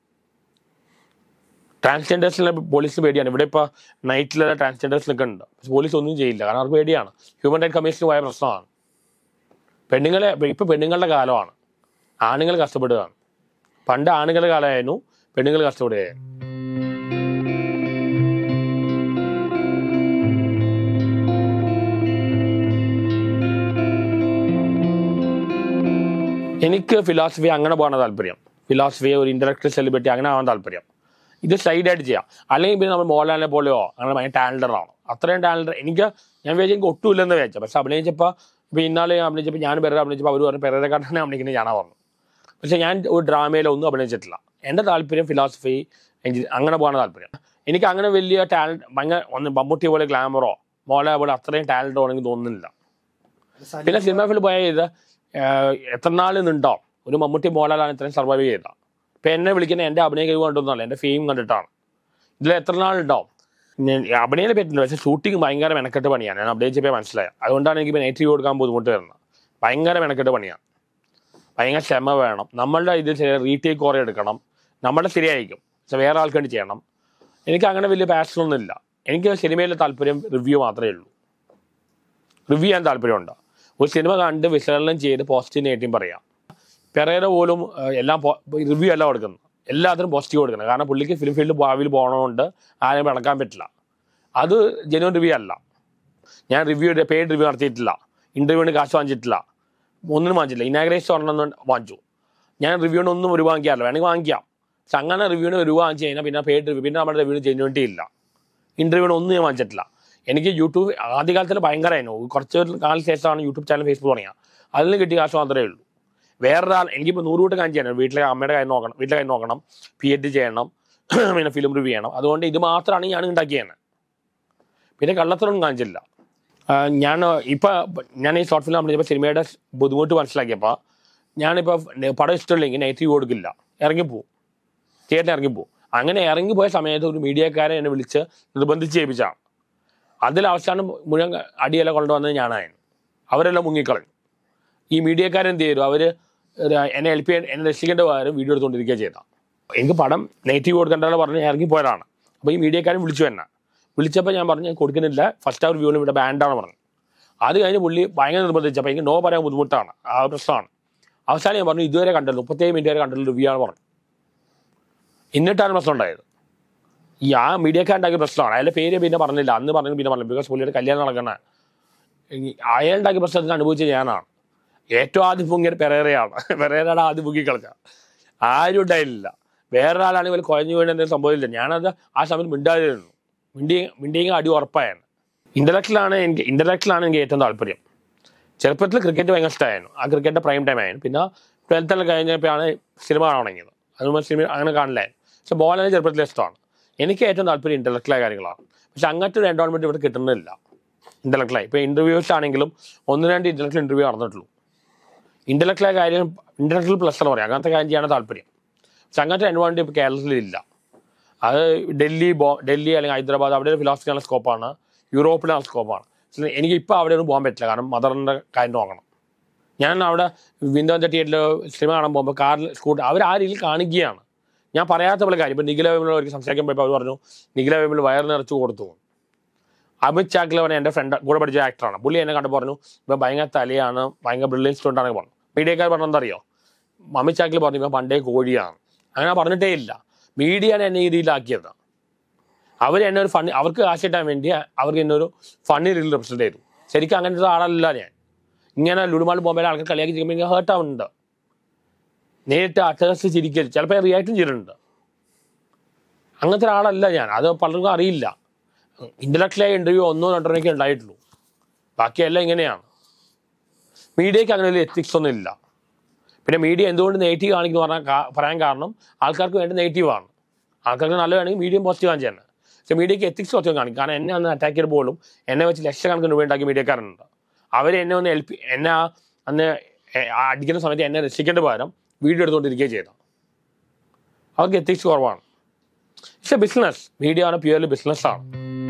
ട്രാൻസ്ജെൻഡേഴ്സിനെ പോലീസിന് പേടിയാണ്. ഇവിടെ ഇപ്പോൾ നൈറ്റിലുള്ള ട്രാൻസ്ജെൻഡേഴ്സിനൊക്കെ ഉണ്ട്, പക്ഷെ പോലീസ് ഒന്നും ചെയ്യില്ല, കാരണം അവർക്ക് പേടിയാണ്. ഹ്യൂമൻ റൈറ്റ് കമ്മീഷന് പോയ പ്രശ്നമാണ്. ഇപ്പം പെണ്ണുങ്ങളുടെ കാലമാണ്, ആണുങ്ങൾ കഷ്ടപ്പെടുകയാണ്. പണ്ട് ആണുങ്ങളുടെ കാലമായിരുന്നു, പെണ്ണുങ്ങൾ കഷ്ടപ്പെടുകയായിരുന്നു. എനിക്ക് ഫിലോസഫി അങ്ങനെ പോകാൻ താല്പര്യം. ഫിലോസഫി, ഒരു ഇന്റലക്ച്വൽ സെലിബ്രിറ്റി അങ്ങനെ ആവാൻ താല്പര്യം. ഇത് സൈഡായിട്ട് ചെയ്യാം. അല്ലെങ്കിൽ പിന്നെ നമ്മൾ മോഹൻലാലിനെ പോലെയോ അങ്ങനെ ഭയങ്കര ടാലന്റഡാണ്. അത്രയും ടാലന്റ് ഞാൻ വിചാരിച്ചു എനിക്ക് ഒട്ടുമില്ലെന്ന് വിചാരിച്ചു. പക്ഷെ അഭിനയിച്ചപ്പോൾ ഇപ്പോൾ ഇന്നാളെ അഭിനയിച്ചപ്പോൾ ഞാൻ പെരേര അഭിനയിച്ചപ്പോൾ അവർ പറഞ്ഞു പെരേരക്കാരനെ അഭിനയിക്കുന്നത് ഞാനാ പറഞ്ഞു. പക്ഷെ ഞാൻ ഒരു ഡ്രാമയിലൊന്നും അഭിനയിച്ചിട്ടില്ല. എൻ്റെ താല്പര്യം ഫിലോസഫി, അങ്ങനെ പോകാൻ താല്പര്യം. എനിക്ക് അങ്ങനെ വലിയ ടാലന്റ് ഭയങ്കര മമ്മൂട്ടി പോലെ ഗ്ലാമറോ മോഹൻലാൽ പോലെ അത്രയും ടാലന്റോ എനിക്ക് തോന്നുന്നില്ല. പിന്നെ സിനിമ ഫീൽഡ് പോയാൽ ഇത് എത്ര നാൾ നിന്നുണ്ടാവും. ഒരു മമ്മൂട്ടി മോഹൻലാലാണ് ഇത്രയും സർവൈവ് ചെയ്ത. ഇപ്പം എന്നെ വിളിക്കുന്ന എൻ്റെ അഭിനയ കഴിവ് കണ്ടൊന്നുമല്ല, എൻ്റെ ഫെയിം കണ്ടിട്ടാണ്. ഇതിൽ എത്ര നാളുണ്ടാവും. അഭിനയം പറ്റുന്നില്ല, പക്ഷേ ഷൂട്ടിങ് ഭയങ്കര മെനക്കെട്ട് പണിയാണ്. ഞാൻ അഭിനയിച്ചപ്പോൾ മനസ്സിലായത്. അതുകൊണ്ടാണ് എനിക്ക് നൈറ്റ് വ്യൂ കൊടുക്കാൻ ബുദ്ധിമുട്ട് വരുന്നത്. ഭയങ്കര മെനക്കെട്ട് പണിയാണ്, ഭയങ്കര ക്ഷമ വേണം. നമ്മളുടെ ഇതിൽ റീടേക്ക് കുറേ എടുക്കണം. നമ്മളുടെ ശരിയായിരിക്കും, പക്ഷെ വേറെ ആൾക്ക് വേണ്ടി ചെയ്യണം. എനിക്ക് അങ്ങനെ വലിയ പാഷനൊന്നുമില്ല. എനിക്ക് സിനിമയിലെ താല്പര്യം റിവ്യൂ മാത്രമേ ഉള്ളൂ. റിവ്യൂ ചെയ്യാൻ താല്പര്യമുണ്ട്. ഒരു സിനിമ കണ്ട് വിശകലനം ചെയ്ത് പോസിറ്റീവ് നെഗറ്റീവ് പറയാം. പെരേര പോലും എല്ലാം റിവ്യൂ എല്ലാം കൊടുക്കുന്നത്, എല്ലാത്തിനും പോസിറ്റീവ് കൊടുക്കുന്നത്. കാരണം പുള്ളിക്ക് ഫിലിം ഫീൽഡ് ഭാവിയിൽ പോകണമുണ്ട്, ആരെയും നടക്കാൻ പറ്റില്ല. അത് ജെന്യുവൻ റിവ്യൂ അല്ല. ഞാൻ പെയ്ഡ് റിവ്യൂ നടത്തിയിട്ടില്ല, ഇൻ്റർവ്യൂവിന് കാശ് വാങ്ങിച്ചിട്ടില്ല, ഒന്നിനും വാങ്ങിച്ചില്ല. ഇനാഗ്രേഷൻ ഒരെണ്ണം വാങ്ങിച്ചു. ഞാൻ റിവ്യൂവിന് ഒന്നും ഒരു വാങ്ങിക്കാറില്ല, വേണമെങ്കിൽ വാങ്ങിക്കാം. പക്ഷെ അങ്ങനെ റിവ്യൂവിന് ഒരു വാങ്ങിച്ചു കഴിഞ്ഞാൽ പിന്നെ പെയ്ഡ് റിവ്യൂ, പിന്നെ നമ്മുടെ റിവ്യൂവിന് ജെന്യുവിറ്റി ഇല്ല. ഇൻ്റർവ്യൂവിന് ഒന്നും ഞാൻ വാങ്ങിച്ചിട്ടില്ല. എനിക്ക് യൂട്യൂബ് ആദ്യകാലത്തിൽ ഭയങ്കരമായിരുന്നു. കുറച്ച് കാലം ശേഷമാണ് യൂട്യൂബ് ചാനൽ ഫേസ്ബുക്ക് തുടങ്ങിയത്. അതിൽ നിന്ന് കിട്ടിയ കാശ് മാത്രമേ ഉള്ളൂ. വേറൊരാൾ എനിക്കിപ്പോൾ 100 കൂട്ടം കാര്യം ചെയ്യണം. വീട്ടിലെ അമ്മയുടെ കാര്യം നോക്കണം, PhD ചെയ്യണം, പിന്നെ ഫിലിം റിവ്യൂ ചെയ്യണം. അതുകൊണ്ട് ഇത് മാത്രമാണ് ഞാൻ ഉണ്ടാക്കിയത്. പിന്നെ കള്ളത്തരൊന്നും കാണിച്ചില്ല. ഞാൻ ഈ ഷോർട്ട് ഫിലിം അഭിനയിച്ചപ്പോൾ സിനിമയുടെ ബുദ്ധിമുട്ട് മനസ്സിലാക്കിയപ്പോൾ ഞാനിപ്പോൾ പടം ഇഷ്ടമില്ലെങ്കിൽ നൈറ്റ് വ്യൂ കൊടുക്കില്ല, ഇറങ്ങിപ്പോവും, തിയേറ്ററിൽ ഇറങ്ങിപ്പോവും. അങ്ങനെ ഇറങ്ങിപ്പോയ സമയത്ത് ഒരു മീഡിയക്കാരെ എന്നെ വിളിച്ച് നിർബന്ധിച്ച് ചെയ്യിപ്പിച്ചാണ്. അതിൽ അവസാനം മുഴുവൻ അടിയെല്ലാം കൊണ്ടുവന്നത് ഞാനായിരുന്നു. അവരെല്ലാം മുങ്ങിക്കളഞ്ഞു. ഈ മീഡിയക്കാരെന്ത് ചെയ്തു, അവർ എന്നെ എന്നെ രക്ഷിക്കേണ്ട പകരം വീഡിയോ എടുത്തുകൊണ്ടിരിക്കുക ചെയ്താൽ. എനിക്ക് പടം നെഗറ്റീവ് കൊടുക്കേണ്ടതെന്ന് പറഞ്ഞ് ഇറങ്ങിപ്പോയതാണ്. അപ്പോൾ ഈ മീഡിയക്കാരൻ വിളിച്ചു തന്നെ. വിളിച്ചപ്പോൾ ഞാൻ പറഞ്ഞു കൊടുക്കുന്നില്ല, ഫസ്റ്റ് അവർ വ്യൂവിന് ഇവിടെ ബാൻഡാണ് പറഞ്ഞു. അത് കഴിഞ്ഞ് പുള്ളി ഭയങ്കര നിർബന്ധിച്ചപ്പോൾ എനിക്ക് നോ പറയാൻ ബുദ്ധിമുട്ടാണ്, ആ പ്രശ്നമാണ്. അവസാനം ഞാൻ പറഞ്ഞു ഇതുവരെ കണ്ടല്ലോ, 37 മിനിറ്റ് വരെ കണ്ടല്ലോ റിവ്യൂ ആണ് പറഞ്ഞു. എന്നിട്ടാണ് പ്രശ്നം ഉണ്ടായത്. ആ മീഡിയക്കാരുണ്ടാക്കിയ പ്രശ്നമാണ്. അയാളുടെ പേര് പിന്നെ പറഞ്ഞില്ല, അന്ന് പറഞ്ഞു പിന്നെ പറഞ്ഞു. ബിക്കോസ് പുള്ളിയുടെ കല്യാണം നടക്കണ അയാളുണ്ടാക്കിയ പ്രശ്നത്തിന് അനുഭവിച്ച ഞാനാണ്. ഏറ്റവും ആദ്യം പൊങ്ങിയത് പെരേരയാണ്. പെരേരയുടെ ആദ്യം പൊങ്ങി കളിക്കുക ആരും ഉണ്ടായില്ല. വേറൊരാളാണെങ്കിൽ കുഴഞ്ഞു വീണ് എന്തെങ്കിലും സംഭവമില്ല. ഞാനത് ആ സമയത്ത് മിണ്ടാതിരുന്നു. മിണ്ടിയെങ്കിൽ അടി ഉറപ്പായാണ്. ഇന്റലക്ച്വലാണ് എനിക്ക് ഏറ്റവും താല്പര്യം. ചെറുപ്പത്തിൽ ക്രിക്കറ്റ് ഭയങ്കര ഇഷ്ടമായിരുന്നു. ആ ക്രിക്കറ്റ് പ്രൈം ടൈം ആയിരുന്നു. പിന്നെ 12th കഴിഞ്ഞപ്പോഴാണ് സിനിമ കാണാൻ തുടങ്ങിയത്. അതുകൊണ്ട് സിനിമ അങ്ങനെ കാണില്ലായിരുന്നു. പക്ഷെ ബോളാണ് ചെറുപ്പത്തിലെ ഇഷ്ടമാണ്. എനിക്ക് ഏറ്റവും താല്പര്യം ഇന്റലക്ച്വലായ കാര്യങ്ങളാണ്. പക്ഷെ അങ്ങനത്തെ ഒരു എൻവയോൺമെന്റ് ഇവിടെ കിട്ടുന്നില്ല. ഇന്റലക്ച്വലായി ഇപ്പോൾ ഇന്റർവ്യൂസ് ആണെങ്കിലും 1-2 ഇന്റലക്ച്വൽ ഇന്റർവ്യൂ നടന്നിട്ടുള്ളൂ. ഇന്റലക്ച്വലായ കാര്യം ഇന്റലക്ച്വൽ പ്ലസ് എന്ന് പറയാം. അങ്ങനത്തെ കാര്യം ചെയ്യാനാണ് താല്പര്യം. പക്ഷെ അങ്ങനത്തെ എൻവയോൺമെന്റ് ഇപ്പോൾ കേരളത്തിലില്ല. അത് ഡൽഹി അല്ലെങ്കിൽ ഹൈദരാബാദ് അവിടെ ഒരു ഫിലോസഫിക്കൽ സ്കോപ്പാണ്, യൂറോപ്പിലാണ് സ്കോപ്പാണ്. എനിക്ക് ഇപ്പോൾ അവിടെ ഒന്നും പോകാൻ പറ്റില്ല. കാരണം മദറിൻ്റെ കാര്യം നോക്കണം. ഞാൻ അവിടെ വിൻഡോ തിയേറ്ററിൽ സിനിമ കാണാൻ പോകുമ്പോൾ കാറിൽ സ്കൂട്ടർ അവർ ആ രീതിയിൽ കാണിക്കുകയാണ്. ഞാൻ പറയാത്ത പോലെ കാര്യം. ഇപ്പോൾ നിഖില വേമിൽ അവർക്ക് സംസാരിക്കുമ്പോൾ അവർ പറഞ്ഞു നിഖില വേമിൽ വയർ നിറച്ച് കൊടുത്തു. അമിത് ചാക്കിൽ പറഞ്ഞ എൻ്റെ ഫ്രണ്ട് കൂടെ പഠിച്ച ആക്ടറാണ്. പുള്ളി എന്നെ കണ്ടു പറഞ്ഞു ഇപ്പം ഭയങ്കര തലയാണ്, ഭയങ്കര ബ്രില്യൻ സ്റ്റുഡൻ്റാണ് പറഞ്ഞു. മീഡിയക്കാർ പറഞ്ഞെന്തറിയോ, അമിത് ചാക്കിൽ പറഞ്ഞു ഇപ്പം പണ്ടേ കോഴിയാണ്. അങ്ങനെ പറഞ്ഞിട്ടേ ഇല്ല. മീഡിയയാണ് എന്നെ ഈ രീതിയിലാക്കിയത്. അവരെന്നെ ഒരു ഫണ്ണി, അവർക്ക് കാശ് കിട്ടാൻ വേണ്ടി അവർക്ക് എന്നെ ഒരു ഫണ്ണി രീതിയിൽ റെപ്രസെൻറ്റ് ചെയ്തു. ശരിക്കും അങ്ങനത്തെ ആളല്ല ഞാൻ. ഇങ്ങനെ ലുലുമാൾ പോകുമ്പോൾ ആൾക്കാർ കളിയാക്കി ചെയ്യുമ്പോൾ എനിക്ക് ഹേർട്ടാവുന്നുണ്ട്. നേരിട്ട് അട്ടഹസ് ചിരിക്കൽ ചിലപ്പോൾ റിയാക്റ്റും ചെയ്തിട്ടുണ്ട്. അങ്ങനത്തെ ഒരാളല്ല ഞാൻ. അത് പലർക്കും അറിയില്ല. ഇന്റലക്ച്വലായ ഇന്റർവ്യൂ 1-2 ഉണ്ടായിട്ടുള്ളൂ. ബാക്കിയെല്ലാം ഇങ്ങനെയാണ്. മീഡിയയ്ക്ക് അങ്ങനെ വലിയ എത്തിക്സ് ഒന്നും ഇല്ല. പിന്നെ മീഡിയ എന്തുകൊണ്ട് നെഗറ്റീവ് കാണിക്കുന്നു പറയാൻ കാരണം ആൾക്കാർക്ക് വേണ്ടി നെഗറ്റീവാണ്. ആൾക്കാർക്ക് നല്ല വേണമെങ്കിൽ മീഡിയം പോസിറ്റീവ് കാണിച്ചാണ്. പക്ഷേ മീഡിയയ്ക്ക് എത്തിക്സ് കുറച്ച് കാണിക്കും. കാരണം എന്നെ അന്ന് അറ്റാക്ക് ചെയ്ത് പോലും എന്നെ വെച്ച് ലക്ഷക്കണക്കിന് രൂപ ഉണ്ടാക്കിയ മീഡിയക്കാരുണ്ട്. അവരെന്നെ ഒന്ന് എന്നെ അന്ന് അടിക്കുന്ന സമയത്ത് എന്നെ രക്ഷിക്കേണ്ട പകരം വീഡിയോ എടുത്തുകൊണ്ടിരിക്കുകയും ചെയ്തു. അവർക്ക് എത്തിക്സ് കുറവാണ്. It's a business. മീഡിയ ആണ് പ്യൂർലി ബിസിനസ്സാണ്.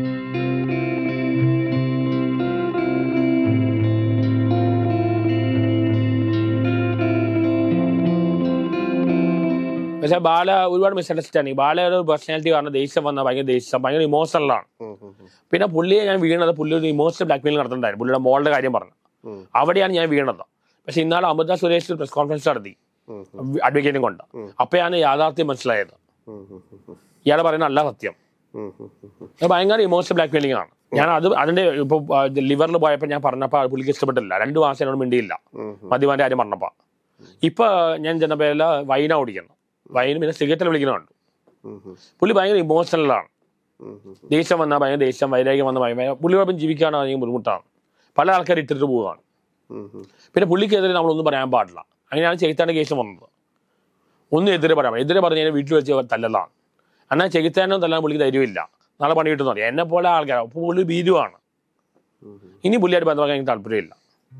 പക്ഷെ ബാല ഒരുപാട് മിസ്അണ്ടർസ്റ്റാൻഡിങ്. ബാല ഒരു പേഴ്സണാലിറ്റി കാരണം ദേഷ്യം വന്ന ഭയങ്കര ഇമോഷണലാണ്. പിന്നെ പുള്ളിയെ ഞാൻ വീണത് പുള്ളി ഒരു ഇമോഷണൽ ബ്ലാക്ക്മെയിൽ നടത്തുന്നുണ്ടായിരുന്നു. പുള്ളിയുടെ മോളുടെ കാര്യം പറഞ്ഞു. അവിടെയാണ് ഞാൻ വീണത്. പക്ഷെ ഇന്നാൾ അമൃത സുരേഷ് പ്രസ് കോൺഫറൻസ് നടത്തി അഡ്വക്കേറ്റും കൊണ്ട്. അപ്പോഴാണ് യാഥാർത്ഥ്യം മനസ്സിലായത്. ഇയാളെ പറയുന്ന അല്ല സത്യം. ഭയങ്കര ഇമോഷണൽ ബ്ലാക്ക്മെയിലിംഗ് ആണ്. ഞാൻ അതിന്റെ ഇപ്പൊ ലിവറിൽ പോയപ്പോൾ ഞാൻ പറഞ്ഞപ്പോൾ പുള്ളിക്ക് ഇഷ്ടപ്പെട്ടില്ല. 2 മാസം എന്നോട് മിണ്ടിയില്ല മദ്യപാന്റെ കാര്യം പറഞ്ഞപ്പോ. ഇപ്പൊ ഞാൻ ചെന്നപ്പോ വൈന ഓടിക്കുന്നു. വൈനും പിന്നെ സിഗരറ്റിൽ വിളിക്കുന്നുണ്ട്. പുള്ളി ഭയങ്കര ഇമോഷണലാണ്. ദേഷ്യം വന്നാൽ ഭയങ്കര ദേഷ്യം, വൈരാഗ്യം വന്ന ഭയങ്കര പുള്ളിയോടൊപ്പം ജീവിക്കാനോ ഭയങ്കര ബുദ്ധിമുട്ടാണ്. പല ആൾക്കാർ ഇട്ടിട്ട് പോവുകയാണ്. പിന്നെ പുള്ളിക്കെതിരെ നമ്മളൊന്നും പറയാൻ പാടില്ല. അങ്ങനെയാണ് ചെയ്ത്താൻ്റെ കേസ് വന്നത്. ഒന്നും എതിരെ പറയാം. എതിരെ പറഞ്ഞു കഴിഞ്ഞാൽ വീട്ടിൽ വെച്ച് തല്ലലാണ്. എന്നാൽ ചെയ്ത്താനോ തല്ലാൻ പുള്ളിക്ക് ധൈര്യമില്ല. നാളെ പണി കിട്ടുന്ന അറിയാം. എന്നെ പോലെ ആൾക്കാരാണ്. അപ്പോൾ പുള്ളി ഭീരുവാണ്. ഇനി പുള്ളിയായിട്ട് ബന്ധമാക്കാൻ എനിക്ക് താല്പര്യമില്ല.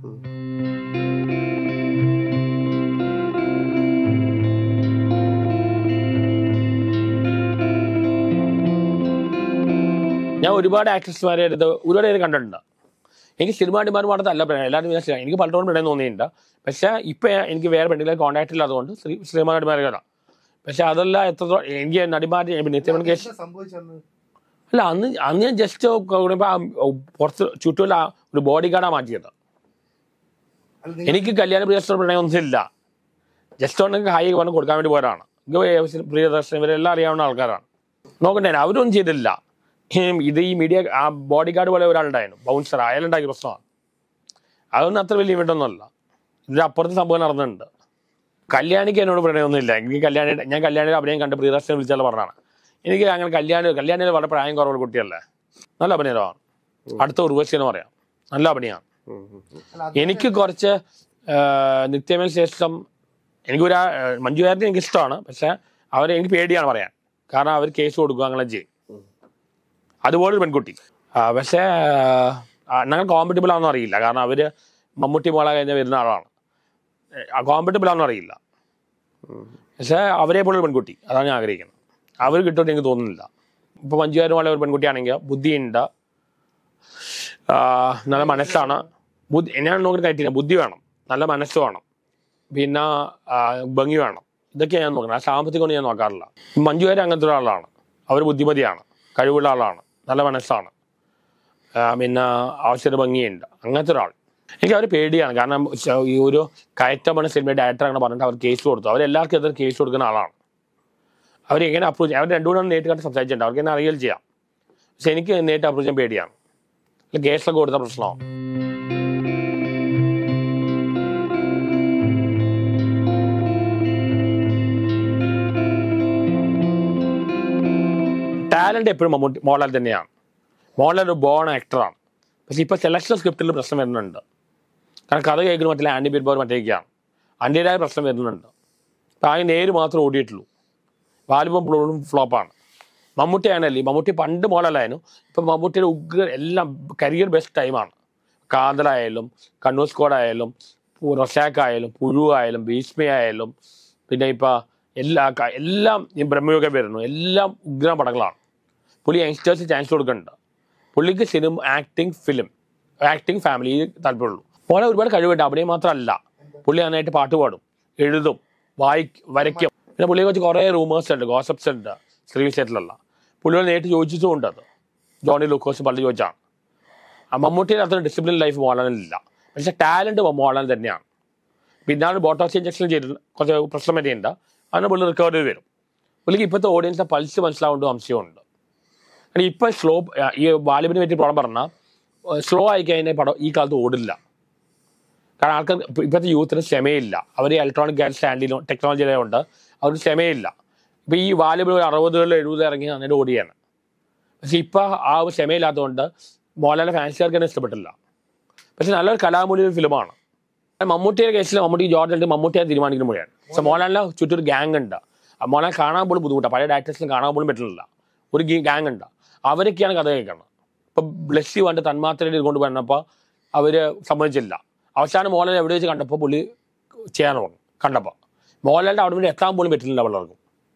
ഞാൻ ഒരുപാട് ആക്ട്രസ്മാരെ അടുത്ത് ഒരുപാട് പേര് കണ്ടിട്ടുണ്ട്. എനിക്ക് സിനിമ ഡിമാൻഡ് അല്ല പറയാം. എല്ലാവരും എനിക്ക് പലരോടും പെടാൻ തോന്നിയിട്ടുണ്ട്. പക്ഷെ ഇപ്പം എനിക്ക് വേറെ പെണ്ണികളെ കോൺടാക്ട് ഇല്ലാത്തതുകൊണ്ട് സിനിമ നടിമാരാണ്. പക്ഷെ അതല്ല എത്രത്തോളം എനിക്ക് നടിമാർ നിത്യമൻ കേസ് അല്ല. അന്ന് ഞാൻ ജസ്റ്റ് പുറത്ത് ചുറ്റുമുള്ള ഒരു ബോഡി ഗാർഡാണ് മാറ്റിയത്. എനിക്ക് കല്യാണ പ്രിയദർശന പ്രണയമൊന്നുമില്ല. ജസ്റ്റ് ഉണ്ടെങ്കിൽ ഹായി പറഞ്ഞ് കൊടുക്കാൻ വേണ്ടി പോയതാണ്. പ്രിയദർശനം ഇവരെല്ലാം അറിയാവുന്ന ആൾക്കാരാണ്. നോക്കണ്ടേ, അവരൊന്നും ചെയ്തില്ല. ഇത് ഈ മീഡിയ ആ ബോഡി ഗാർഡ് പോലെ ഒരാളുണ്ടായിരുന്നു, ബൗൺസർ. അയാളുണ്ടാക്കിയ പ്രശ്നമാണ്. അതൊന്നും അത്ര വലിയ ഇവൻ്റൊന്നുമല്ല. ഇതിൻ്റെ അപ്പുറത്ത് സംഭവം നടന്നിട്ടുണ്ട്. കല്യാണിക്ക് എന്നോട് പ്രണയമൊന്നുമില്ല. എനിക്ക് ഞാൻ കല്യാണിയുടെ അഭിനയം കണ്ട് പ്രിയദർശനം വിളിച്ചാൽ പറഞ്ഞാണ്. എനിക്ക് അങ്ങനെ കല്യാണിയിൽ വളരെ പ്രായം കുറവുള്ള കുട്ടിയല്ലേ. നല്ല അഭിനയമാണ്. അടുത്ത ഉർവശി എന്ന് പറയാം. നല്ല അഭിനയമാണ്. എനിക്ക് കുറച്ച് നിത്യമേൽ ശേഷം എനിക്കൊരു മഞ്ജു വാര്യർ എനിക്ക് ഇഷ്ടമാണ്. പക്ഷെ എനിക്ക് പേടിയാണ് പറയാൻ. കാരണം അവർ കേസ് കൊടുക്കുക അങ്ങനെ ചെയ്യും. അതുപോലൊരു പെൺകുട്ടി. പക്ഷേ ഞങ്ങൾ കോമ്പറ്റബിൾ ആണെന്ന് അറിയില്ല. കാരണം അവർ മമ്മൂട്ടി മോള കഴിഞ്ഞ് വരുന്ന ആളാണ്. കോമ്പറ്റബിൾ ആണെന്ന് അറിയില്ല. പക്ഷേ അവരെ പോലൊരു പെൺകുട്ടി, അതാണ് ഞാൻ ആഗ്രഹിക്കുന്നത്. അവർ കിട്ടുമെന്ന് എനിക്ക് തോന്നുന്നില്ല. ഇപ്പോൾ മഞ്ജു വാര്യർ പോലെ ഒരു പെൺകുട്ടിയാണെങ്കിൽ ബുദ്ധിയുണ്ട്, നല്ല മനസ്സാണ്. ഞാൻ നോക്കിയിട്ട് കഴിയില്ല. ബുദ്ധി വേണം, നല്ല മനസ്സ് വേണം, പിന്നെ ഭംഗി വേണം. ഇതൊക്കെയാണ് ഞാൻ നോക്കുന്നത്. ആ സാമ്പത്തികം കൊണ്ട് ഞാൻ നോക്കാറില്ല. മഞ്ജു വാര്യർ അങ്ങനത്തെ ഒരാളാണ്. അവർ ബുദ്ധിമതിയാണ്, കഴിവുള്ള ആളാണ്, നല്ല മനസ്സാണ്, പിന്നെ ആവശ്യത്തിന് ഭംഗിയുണ്ട്. അങ്ങനത്തെ ഒരാൾ. എനിക്ക് അവർ പേടിയാണ്. കാരണം ഈ ഒരു കയറ്റമാണ് സിനിമ ഡയറക്ടർ അങ്ങനെ പറഞ്ഞിട്ട് അവർ കേസ് കൊടുത്തു. അവരെല്ലാവർക്കും എതിരെ കേസ് കൊടുക്കുന്ന ആളാണ്. അവരെങ്ങനെ അപ്രോച്ച് ചെയ്യാം? അവർ 2 തവണ നേരിട്ട് കണ്ട് സംസാരിച്ചിട്ടുണ്ട്. അവർക്ക് എന്നെ അറിയുകയും ചെയ്യാം. പക്ഷെ എനിക്ക് നേരിട്ട് അപ്രോച്ച് ചെയ്യാൻ പേടിയാണ്. കേസൊക്കെ കൊടുത്ത പ്രശ്നമാണ്. ടാലന്റ് എപ്പോഴും മോഹൻലാൽ തന്നെയാണ്. മോഹൻലാൽ ഒരു ബോൺ ആക്ടറാണ്. പക്ഷെ ഇപ്പോൾ സെലക്ഷൻ സ്ക്രിപ്റ്റിൽ പ്രശ്നം വരുന്നുണ്ട്. കാരണം കഥ കേൾക്കുന്ന മറ്റേ ആൻഡി ബിർബോർ മറ്റേക്കാണ്. അതിൻ്റെതായ പ്രശ്നം വരുന്നുണ്ട്. അപ്പോൾ ആകെ നേര് മാത്രമേ ഓടിയിട്ടുള്ളൂ. വാലിബം പ്ലോളും ഫ്ലോപ്പാണ്. മമ്മൂട്ടി ആണല്ലേ, മമ്മൂട്ടി പണ്ട് മോഡലായിരുന്നു. ഇപ്പം മമ്മൂട്ടിയുടെ ഉഗ്ര എല്ലാം കരിയർ ബെസ്റ്റ് ടൈമാണ്. കാതലായാലും കണ്ണൂർ സ്ക്വാഡ് ആയാലും റൊഷാക്ക് ആയാലും പുഴു ആയാലും ഭീഷ്മയായാലും പിന്നെ ഇപ്പം എല്ലാം ബ്രഹ്മയുഗ വരുന്നു, എല്ലാം ഉഗ്ര പടങ്ങളാണ്. പുള്ളി യങ്സ്റ്റേഴ്സ് ചാൻസ് കൊടുക്കുന്നുണ്ട്. പുള്ളിക്ക് സിനിമ ആക്ടിങ് ഫാമിലി താല്പര്യമുള്ളൂ. പോലെ ഒരുപാട് കഴിവുണ്ട്. അഭിനയം മാത്രമല്ല, പുള്ളി നന്നായിട്ട് പാട്ട് പാടും, എഴുതും, വരയ്ക്കും. പിന്നെ പുള്ളിയെ വെച്ച് കുറേ റൂമേഴ്സ് ഉണ്ട്, ഗോസപ്സ് ഉണ്ട് സ്ക്രീൻ സെറ്റിലുള്ള. പുള്ളിയോട് നേരിട്ട് ചോദിച്ചിട്ടുമുണ്ട്. അത് ജോണി ലൂക്കോസ് പണ്ട് ചോദിച്ചാണ്. മമ്മൂട്ടിയുടെ അത്ര ഡിസിപ്ലിൻ ലൈഫ് മോഹൻലാലിനില്ല. പക്ഷേ ടാലൻറ്റ് മോഹൻലാൽ തന്നെയാണ്. പിന്നാണ് ബോട്ടോക്സ് ഇഞ്ചക്ഷൻ ചെയ്തിട്ട് കുറച്ച് പ്രശ്നം വരെയുണ്ട്. അതിന് പുള്ളി റിക്കവർ ചെയ്ത് വരും. പുള്ളിക്ക് ഇപ്പോഴത്തെ ഓഡിയൻസിനെ പൾസ് മനസ്സിലാവേണ്ട സംശയമുണ്ട്. കാരണം ഇപ്പം ഈ വാലിബിനെ പറ്റി പടം പറഞ്ഞാൽ സ്ലോ ആയിക്കഴിഞ്ഞാൽ പടം ഈ കാലത്ത് ഓടില്ല. കാരണം ആൾക്കാർ ഇപ്പോഴത്തെ യൂത്തിന് ക്ഷമയില്ല. അവർ ഇലക്ട്രോണിക് ഗാഡ്ജറ്റ് ഹാൻഡിലും ടെക്നോളജിയിലുണ്ട്, അവർക്ക് ക്ഷമയില്ല. ഇപ്പം ഈ വാലിബിൽ ഒരു 60 70 ഇറങ്ങി നന്നായിട്ട് ഓടിയാണ്. പക്ഷെ ഇപ്പം ആ ക്ഷമയില്ലാത്തതുകൊണ്ട് മോഹൻലാലിൻ്റെ ഫാൻസുകാർക്ക് തന്നെ ഇഷ്ടപ്പെട്ടില്ല. പക്ഷെ നല്ലൊരു കലാമൂല്യ ഫിലിമാണ്. മമ്മൂട്ടിയുടെ കേസിൽ മമ്മൂട്ടി ജോർജ് മമ്മൂട്ടിയെ തീരുമാനിക്കുന്ന മൊഴിയാണ്. പക്ഷെ മോഹൻലാലിന് ചുറ്റൊരു ഗ്യാങ് ഉണ്ട്. മോഹൻലാൽ കാണാൻ പോലും ബുദ്ധിമുട്ടാണ്. പഴയ ഡയറക്ടേഴ്സിന് കാണാൻ പോലും പറ്റുന്നില്ല. ഒരു ഗ്യാങ് ഉണ്ട്. അവരൊക്കെയാണ് കഥ കേൾക്കുന്നത്. ഇപ്പം ബ്ലസ്സി വണ്ട് തന്മാത്രയിൽ കൊണ്ട് വന്നപ്പോൾ അവർ സമ്മതിച്ചില്ല. അവസാനം മോഹൻലാൽ എവിടെ വെച്ച് കണ്ടപ്പോൾ പുള്ളി ചെയ്യാൻ തുടങ്ങി. കണ്ടപ്പോൾ മോഹൻലാലിൻ്റെ അവിടെ എത്താൻ പോലും പറ്റുന്നില്ല. പലർക്കും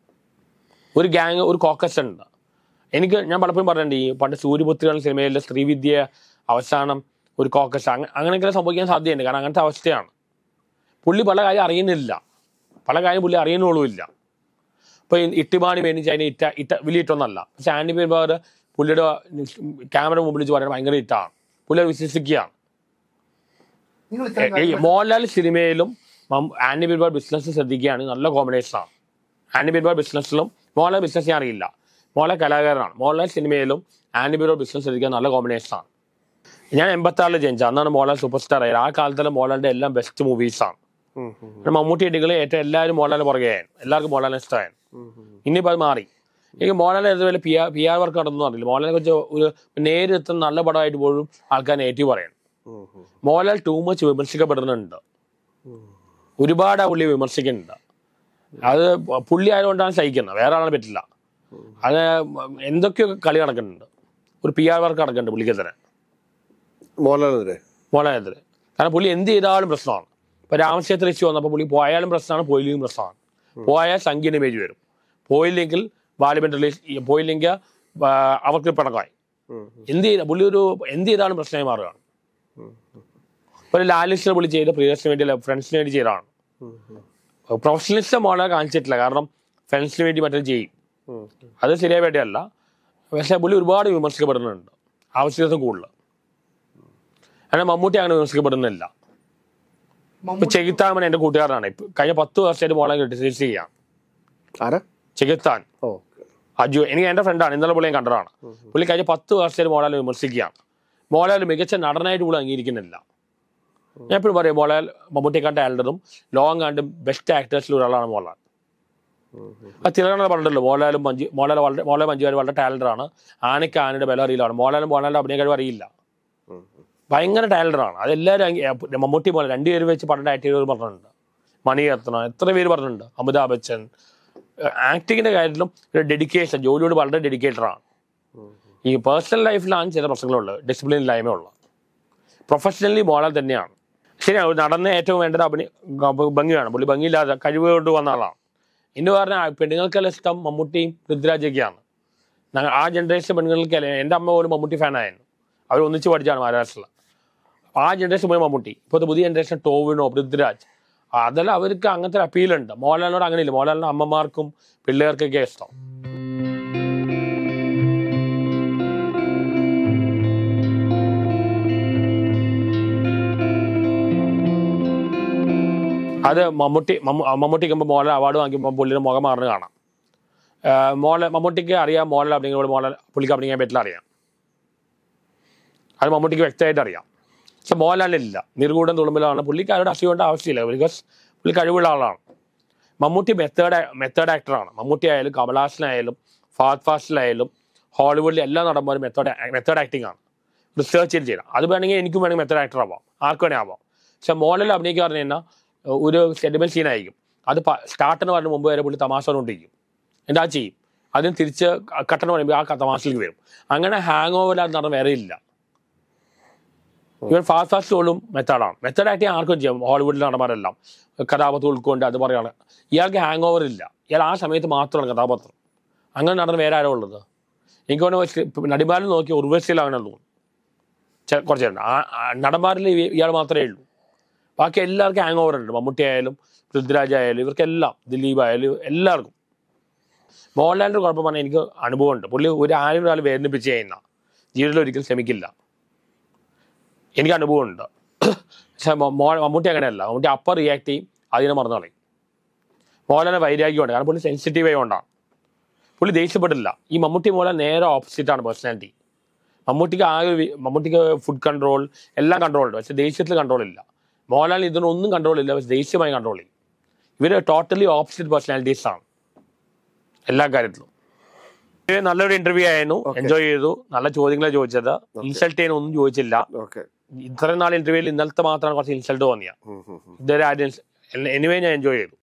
ഒരു ഗ്യാങ്, ഒരു കോക്കസ് ഉണ്ട്. ഞാൻ പലപ്പോഴും പറഞ്ഞിട്ടുണ്ട്, ഈ പണ്ട് സൂര്യപുത്രികൾ സിനിമയിലെ ശ്രീവിദ്യ അവസാനം ഒരു കോക്കസ് അങ്ങനെയൊക്കെ സംഭവിക്കാൻ സാധ്യതയുണ്ട്. കാരണം അങ്ങനത്തെ അവസ്ഥയാണ്. പുള്ളി പല കാര്യം അറിയുന്നില്ല, പല കാര്യം പുള്ളി അറിയുന്നുള്ളൂല്ല. ഇപ്പോൾ ഇട്ടിമാണി മേനിച്ച് അതിന് വലിയിട്ടൊന്നല്ല. പക്ഷെ ആൻഡി ബിർബോർ പുള്ളിയുടെ ക്യാമറ മുമ്പിൽ വെച്ച് പറയാൻ ഭയങ്കര ഇട്ടാണ്. പുള്ളി വിശ്വസിക്കുകയാണ്. മോഹൻലാൽ സിനിമയിലും ആൻഡി ബിർബോർ ബിസിനസ് ശ്രദ്ധിക്കുകയാണെങ്കിൽ നല്ല കോമ്പിനേഷനാണ്. ആൻഡി ബിർബോർ ബിസിനസ്സിലും മോഹൻലാൽ ബിസിനസ് ഞാൻ അറിയില്ല. മോഹൻലാൽ കലാകാരനാണ്. മോഹൻലാൽ സിനിമയിലും ആൻഡി ബിർബോർ ബിസിനസ് ശ്രദ്ധിക്കാൻ നല്ല കോമ്പിനേഷനാണ്. ഞാൻ 86 ജനിച്ച അന്നാണ് മോഹൻലാൽ സൂപ്പർ സ്റ്റാർ ആയത്. ആ കാലത്തുള്ള മോഹൻലാലിന്റെ എല്ലാം ബെസ്റ്റ് മൂവീസാണ്. മമ്മൂട്ടി ഇടികൾ ഏറ്റവും എല്ലാവരും മോഹൻലാലിന് പുറകെയായിരുന്നു. എല്ലാവർക്കും മോഹൻലാലിനെ ഇഷ്ടമായിരുന്നു. ഇനിയിപ്പോൾ അത് മാറി. എനിക്ക് മോഹൻലാൽ ഇതുപോലെ പി ആർ വർക്ക് നടന്നു അറിയില്ല. മോഹൻലാലിനെ കുറിച്ച് ഒരു നേരിട്ട് നല്ല പടമായിട്ട് പോലും ആൾക്കാർ നെഗറ്റീവ് പറയണം. മോഹൻലാൽ ടൂ മച്ച് വിമർശിക്കപ്പെടുന്നുണ്ട്. ഒരുപാട് പുള്ളി വിമർശിക്കുന്നുണ്ട്. അത് പുള്ളി ആയതുകൊണ്ടാണ് സഹിക്കുന്നത്, വേറെ ആളെ പറ്റില്ല. അത് എന്തൊക്കെയോ കളി നടക്കുന്നുണ്ട്. ഒരു പി ആർ വർക്ക് നടക്കുന്നുണ്ട് പുള്ളിക്കെതിരെ, മോഹൻലാലിനെതിരെ. കാരണം പുള്ളി എന്ത് ചെയ്താലും പ്രശ്നമാണ്. ഇപ്പൊ രാമക്ഷേത്ര ഇഷ്യൂ വന്നപ്പോൾ പുള്ളി പോയാലും പ്രശ്നമാണ്, പോയില്ലെങ്കിലും പ്രശ്നമാണ്. പോയാൽ സംഖ്യയുടെ ഇമേജ് വരും, പോയില്ലെങ്കിൽ വാലിബൻ റിലീസ്, പോയില്ലെങ്കിൽ അവർക്ക് പിണക്കായി. പുള്ളി എന്ത് ചെയ്താലും പ്രശ്നമായി മാറുകയാണ്. ഒരു ലാലിഷിനെ പുള്ളി ചെയ്ത പ്രിയസിന് വേണ്ടി ഫ്രണ്ട്സിന് വേണ്ടി ചെയ്തതാണ്. പ്രൊഫഷണലിസം മോഹൻലാൽ കാണിച്ചിട്ടില്ല. കാരണം ഫ്രണ്ട്സിന് വേണ്ടി മറ്റേ ചെയ്യും, അത് ശരിയായ വേണ്ടിയല്ല. പക്ഷെ പുള്ളി ഒരുപാട് വിമർശിക്കപ്പെടുന്നുണ്ട്, ആവശ്യത്തിന് കൂടുതൽ. അങ്ങനെ മമ്മൂട്ടി അങ്ങനെ വിമർശിക്കപ്പെടുന്നില്ല. ഇപ്പൊ ചെകുത്താൻ എന്റെ കൂട്ടുകാരനാണ്. കഴിഞ്ഞ 10 വർഷമായിട്ട് മോഹൻലാൽ ക്രിട്ടിസൈസ് ചെയ്യാം. ചെകുത്താൻ അജു എനിക്ക് എന്റെ ഫ്രണ്ടാണ്. ഇന്നലെ പുള്ളി ഞാൻ കണ്ടതാണ്. പുള്ളി കഴിഞ്ഞ 10 വർഷമായിട്ട് മോഹൻലാൽ വിമർശിക്കുകയാണ്. മോഹൻലാൽ മികച്ച നടനായിട്ട് പുള്ളി അംഗീകരിക്കുന്നില്ല. ഞാൻ എപ്പോഴും പറയും മോഹൻലാൽ മമ്മൂട്ടിയെക്കാണ്ട് ടാലന്റും ലോകം കണ്ടും ബെസ്റ്റ് ആക്ടേഴ്സിൽ ഒരാളാണ് മോഹൻലാൽ. ആ തിലകണ പറഞ്ഞിട്ടുള്ളൂ, മോഹൻലാൽ മഞ്ജുവാർ വളരെ ടാലന്റാണ്. ആനയ്ക്ക് ആനയുടെ ബലം അറിയില്ലാണ്. മോഹൻലാലിന്റെ അഭിനയ കഴിവ് അറിയില്ല, ഭയങ്കര ടാലന്റാണ്. അതെല്ലാവരും മമ്മൂട്ടി പോലെ 2 പേര് വെച്ച് പണ്ട് ആക്ടർ പറഞ്ഞിട്ടുണ്ട്. മണിരത്നം, എത്ര പേര് പറഞ്ഞിട്ടുണ്ട്. അമിതാഭ് ബച്ചൻ. ആക്ടിങ്ങിന്റെ കാര്യത്തിലും ഡെഡിക്കേഷൻ, ജോലിയോട് വളരെ ഡെഡിക്കേറ്റഡാണ്. ഈ പേഴ്സണൽ ലൈഫിലാണ് ചില പ്രശ്നങ്ങളുള്ളത്, ഡിസിപ്ലിൻ ഇല്ലായ്മയുള്ള. പ്രൊഫഷണലി മോഹൻലാൽ തന്നെയാണ്. ശരിയാണ്, നടന്ന ഏറ്റവും വേണ്ടത് ഭംഗിയാണ്. പുള്ളി ഭംഗിയില്ലാതെ കഴിവ് കൊണ്ട് വന്ന ആളാണ്. ഇന്ന് പറഞ്ഞാൽ പെണ്ണുങ്ങൾക്കെല്ലാം ഇഷ്ടം മമ്മൂട്ടിയും പൃഥ്വിരാജൊക്കെയാണ്. ആ ജനറേഷൻ പെണ്ണുങ്ങൾക്കല്ലേ. എൻ്റെ അമ്മ പോലും മമ്മൂട്ടി ഫാനായിരുന്നു. അവർ ഒന്നിച്ച് പഠിച്ചാണ് മഹാരാഷ്ട്രയിൽ. ആ ജനറേഷൻ പോയി മമ്മൂട്ടി. ഇപ്പോഴത്തെ പുതിയ ജനറേഷൻ ടോവിനോ, പൃഥ്വിരാജ്, അതെല്ലാം അവർക്ക് അങ്ങനത്തെ ഒരു അപ്പീലുണ്ട്. മോഹൻലാലിനോട് അങ്ങനെയില്ല. മോഹൻലാലിൻ്റെ അമ്മമാർക്കും പിള്ളേർക്കൊക്കെ ഇഷ്ടം. അത് മമ്മൂട്ടിക്കുമ്പോൾ മോഹൻലാൽ അവാർഡ് വാങ്ങിക്കുമ്പോൾ പുള്ളിയുടെ മുഖം മാറുന്നത് കാണാം. മമ്മൂട്ടിക്ക് അറിയാം മോഹൻലാൽ അഭിനയിക്കുമ്പോൾ പുള്ളിക്ക് അഭിനയിക്കാൻ പറ്റില്ല, അറിയാം. അത് മമ്മൂട്ടിക്ക് വ്യക്തമായിട്ട് അറിയാം. പക്ഷെ മോഹൻലാലിനില്ല. നിർഗൂഢം തുളുമ്പിലാണ്. പുള്ളിക്ക് അവരുടെ അസുഖേണ്ട ആവശ്യമില്ല, ബിക്കോസ് പുള്ളി കഴിവുള്ള ആളാണ്. മമ്മൂട്ടി മെത്തേഡ് ആക്ടറാണ്. മമ്മൂട്ടി ആയാലും കമലഹാസനായാലും ഫഹദ് ഫാസിലായാലും ഹോളിവുഡിലെ എല്ലാ നടന്മാരും മെത്തേഡ് ആക്ടിംഗ് ആണ്. റിസർച്ച് ചെയ്യണം. അത് വേണമെങ്കിൽ എനിക്കും വേണമെങ്കിൽ മെത്തഡ് ആക്ടർ ആവാം, ആർക്ക് വേണേൽ ആവാം. പക്ഷെ മോഡൽ അഭിനയിക്കുക പറഞ്ഞു കഴിഞ്ഞാൽ ഒരു സെന്റിമെന്റ് സീനായിരിക്കും. അത് സ്റ്റാർട്ടെന്ന് പറഞ്ഞ മുമ്പ് വരെ പുള്ളി തമാശ കൊണ്ടിരിക്കും, എന്താ ചെയ്യും, അതിന് തിരിച്ച് കട്ടെന്ന് പറയുമ്പോൾ ആ തമാശയിലേക്ക് വരും. അങ്ങനെ ഹാങ് ഓവർ എന്ന് പറഞ്ഞാൽ വേറെ ഇല്ല. ഇവൻ ഫാസ്റ്റ് ഷോളും മെത്തേഡാണ്. മെത്തേഡ് ആക്ടിങ് ആർക്കും ചെയ്യാം. ഹോളിവുഡിൽ നടന്മാരെല്ലാം കഥാപാത്രം ഉൾക്കൊണ്ട് അത് പറയാണ്. ഇയാൾക്ക് ഹാങ് ഓവർ ഇല്ല, ഇയാൾ ആ സമയത്ത് മാത്രമാണ് കഥാപാത്രം. അങ്ങനെ നടന്ന് വേറെ ആരോ ഉള്ളത്? എനിക്ക് തോന്നുന്നു നടിമാരിൽ നോക്കി ഉർവശിയിലാണെന്ന് തോന്നുന്നു കുറച്ച് നടന്മാരിൽ ഇയാൾ മാത്രമേ ഉള്ളൂ. ബാക്കി എല്ലാവർക്കും ഹാങ് ഓവർ ഉണ്ട്. മമ്മൂട്ടി ആയാലും പൃഥ്വിരാജ് ആയാലും ഇവർക്കെല്ലാം, ദിലീപ് ആയാലും എല്ലാവർക്കും. മോഹൻലാലിൻ്റെ കുഴപ്പം പറഞ്ഞാൽ എനിക്ക് അനുഭവമുണ്ട്. പുള്ളി ഒരാൾ വേദനിപ്പിച്ച് ചെയ്യുന്ന ജീവിതത്തിൽ ഒരിക്കലും ശ്രമിക്കില്ല. എനിക്ക് അനുഭവമുണ്ട്. പക്ഷെ മമ്മൂട്ടി അങ്ങനെയല്ല. മമ്മൂട്ടി അപ്പം റിയാക്ട് ചെയ്യും, അതിനെ മറന്നു കളയും. മോഹൻലാലിന് വൈരാഗ്യമുണ്ട്, കാരണം പുള്ളി സെൻസിറ്റീവ് ആയതുകൊണ്ടാണ്. പുള്ളി ദേഷ്യപ്പെടില്ല. ഈ മമ്മൂട്ടി മോഹൻലാൽ നേരെ ഓപ്പോസിറ്റാണ് പേഴ്സണാലിറ്റി. മമ്മൂട്ടിക്ക് ഫുഡ് കൺട്രോൾ എല്ലാം കൺട്രോൾ ഉണ്ട്, പക്ഷെ ദേഷ്യത്തിൽ കൺട്രോൾ ഇല്ല. മോഹൻലാൽ ഇതിനൊന്നും കൺട്രോൾ ഇല്ല, പക്ഷെ ദേഷ്യമായി കൺട്രോൾ ചെയ്യും. ഇവർ ടോട്ടലി ഓപ്പോസിറ്റ് പേഴ്സണാലിറ്റീസ് ആണ് എല്ലാ കാര്യത്തിലും. നല്ലൊരു ഇന്റർവ്യൂ ആയിരുന്നു, എൻജോയ് ചെയ്തു. നല്ല ചോദ്യങ്ങളെ ചോദിച്ചത്, ഇൻസൾട്ട് ചെയ്യാൻ ഒന്നും ചോദിച്ചില്ല. ഇത്രയും നാൾ ഇന്റർവ്യൂവിൽ ഇന്നലത്തെ മാത്രമാണ് കുറച്ച് ഇൻസൾട്ട് തോന്നിയ. ഇതുവരെ ആരും എനിവേ ഞാൻ എൻജോയ് ചെയ്തു.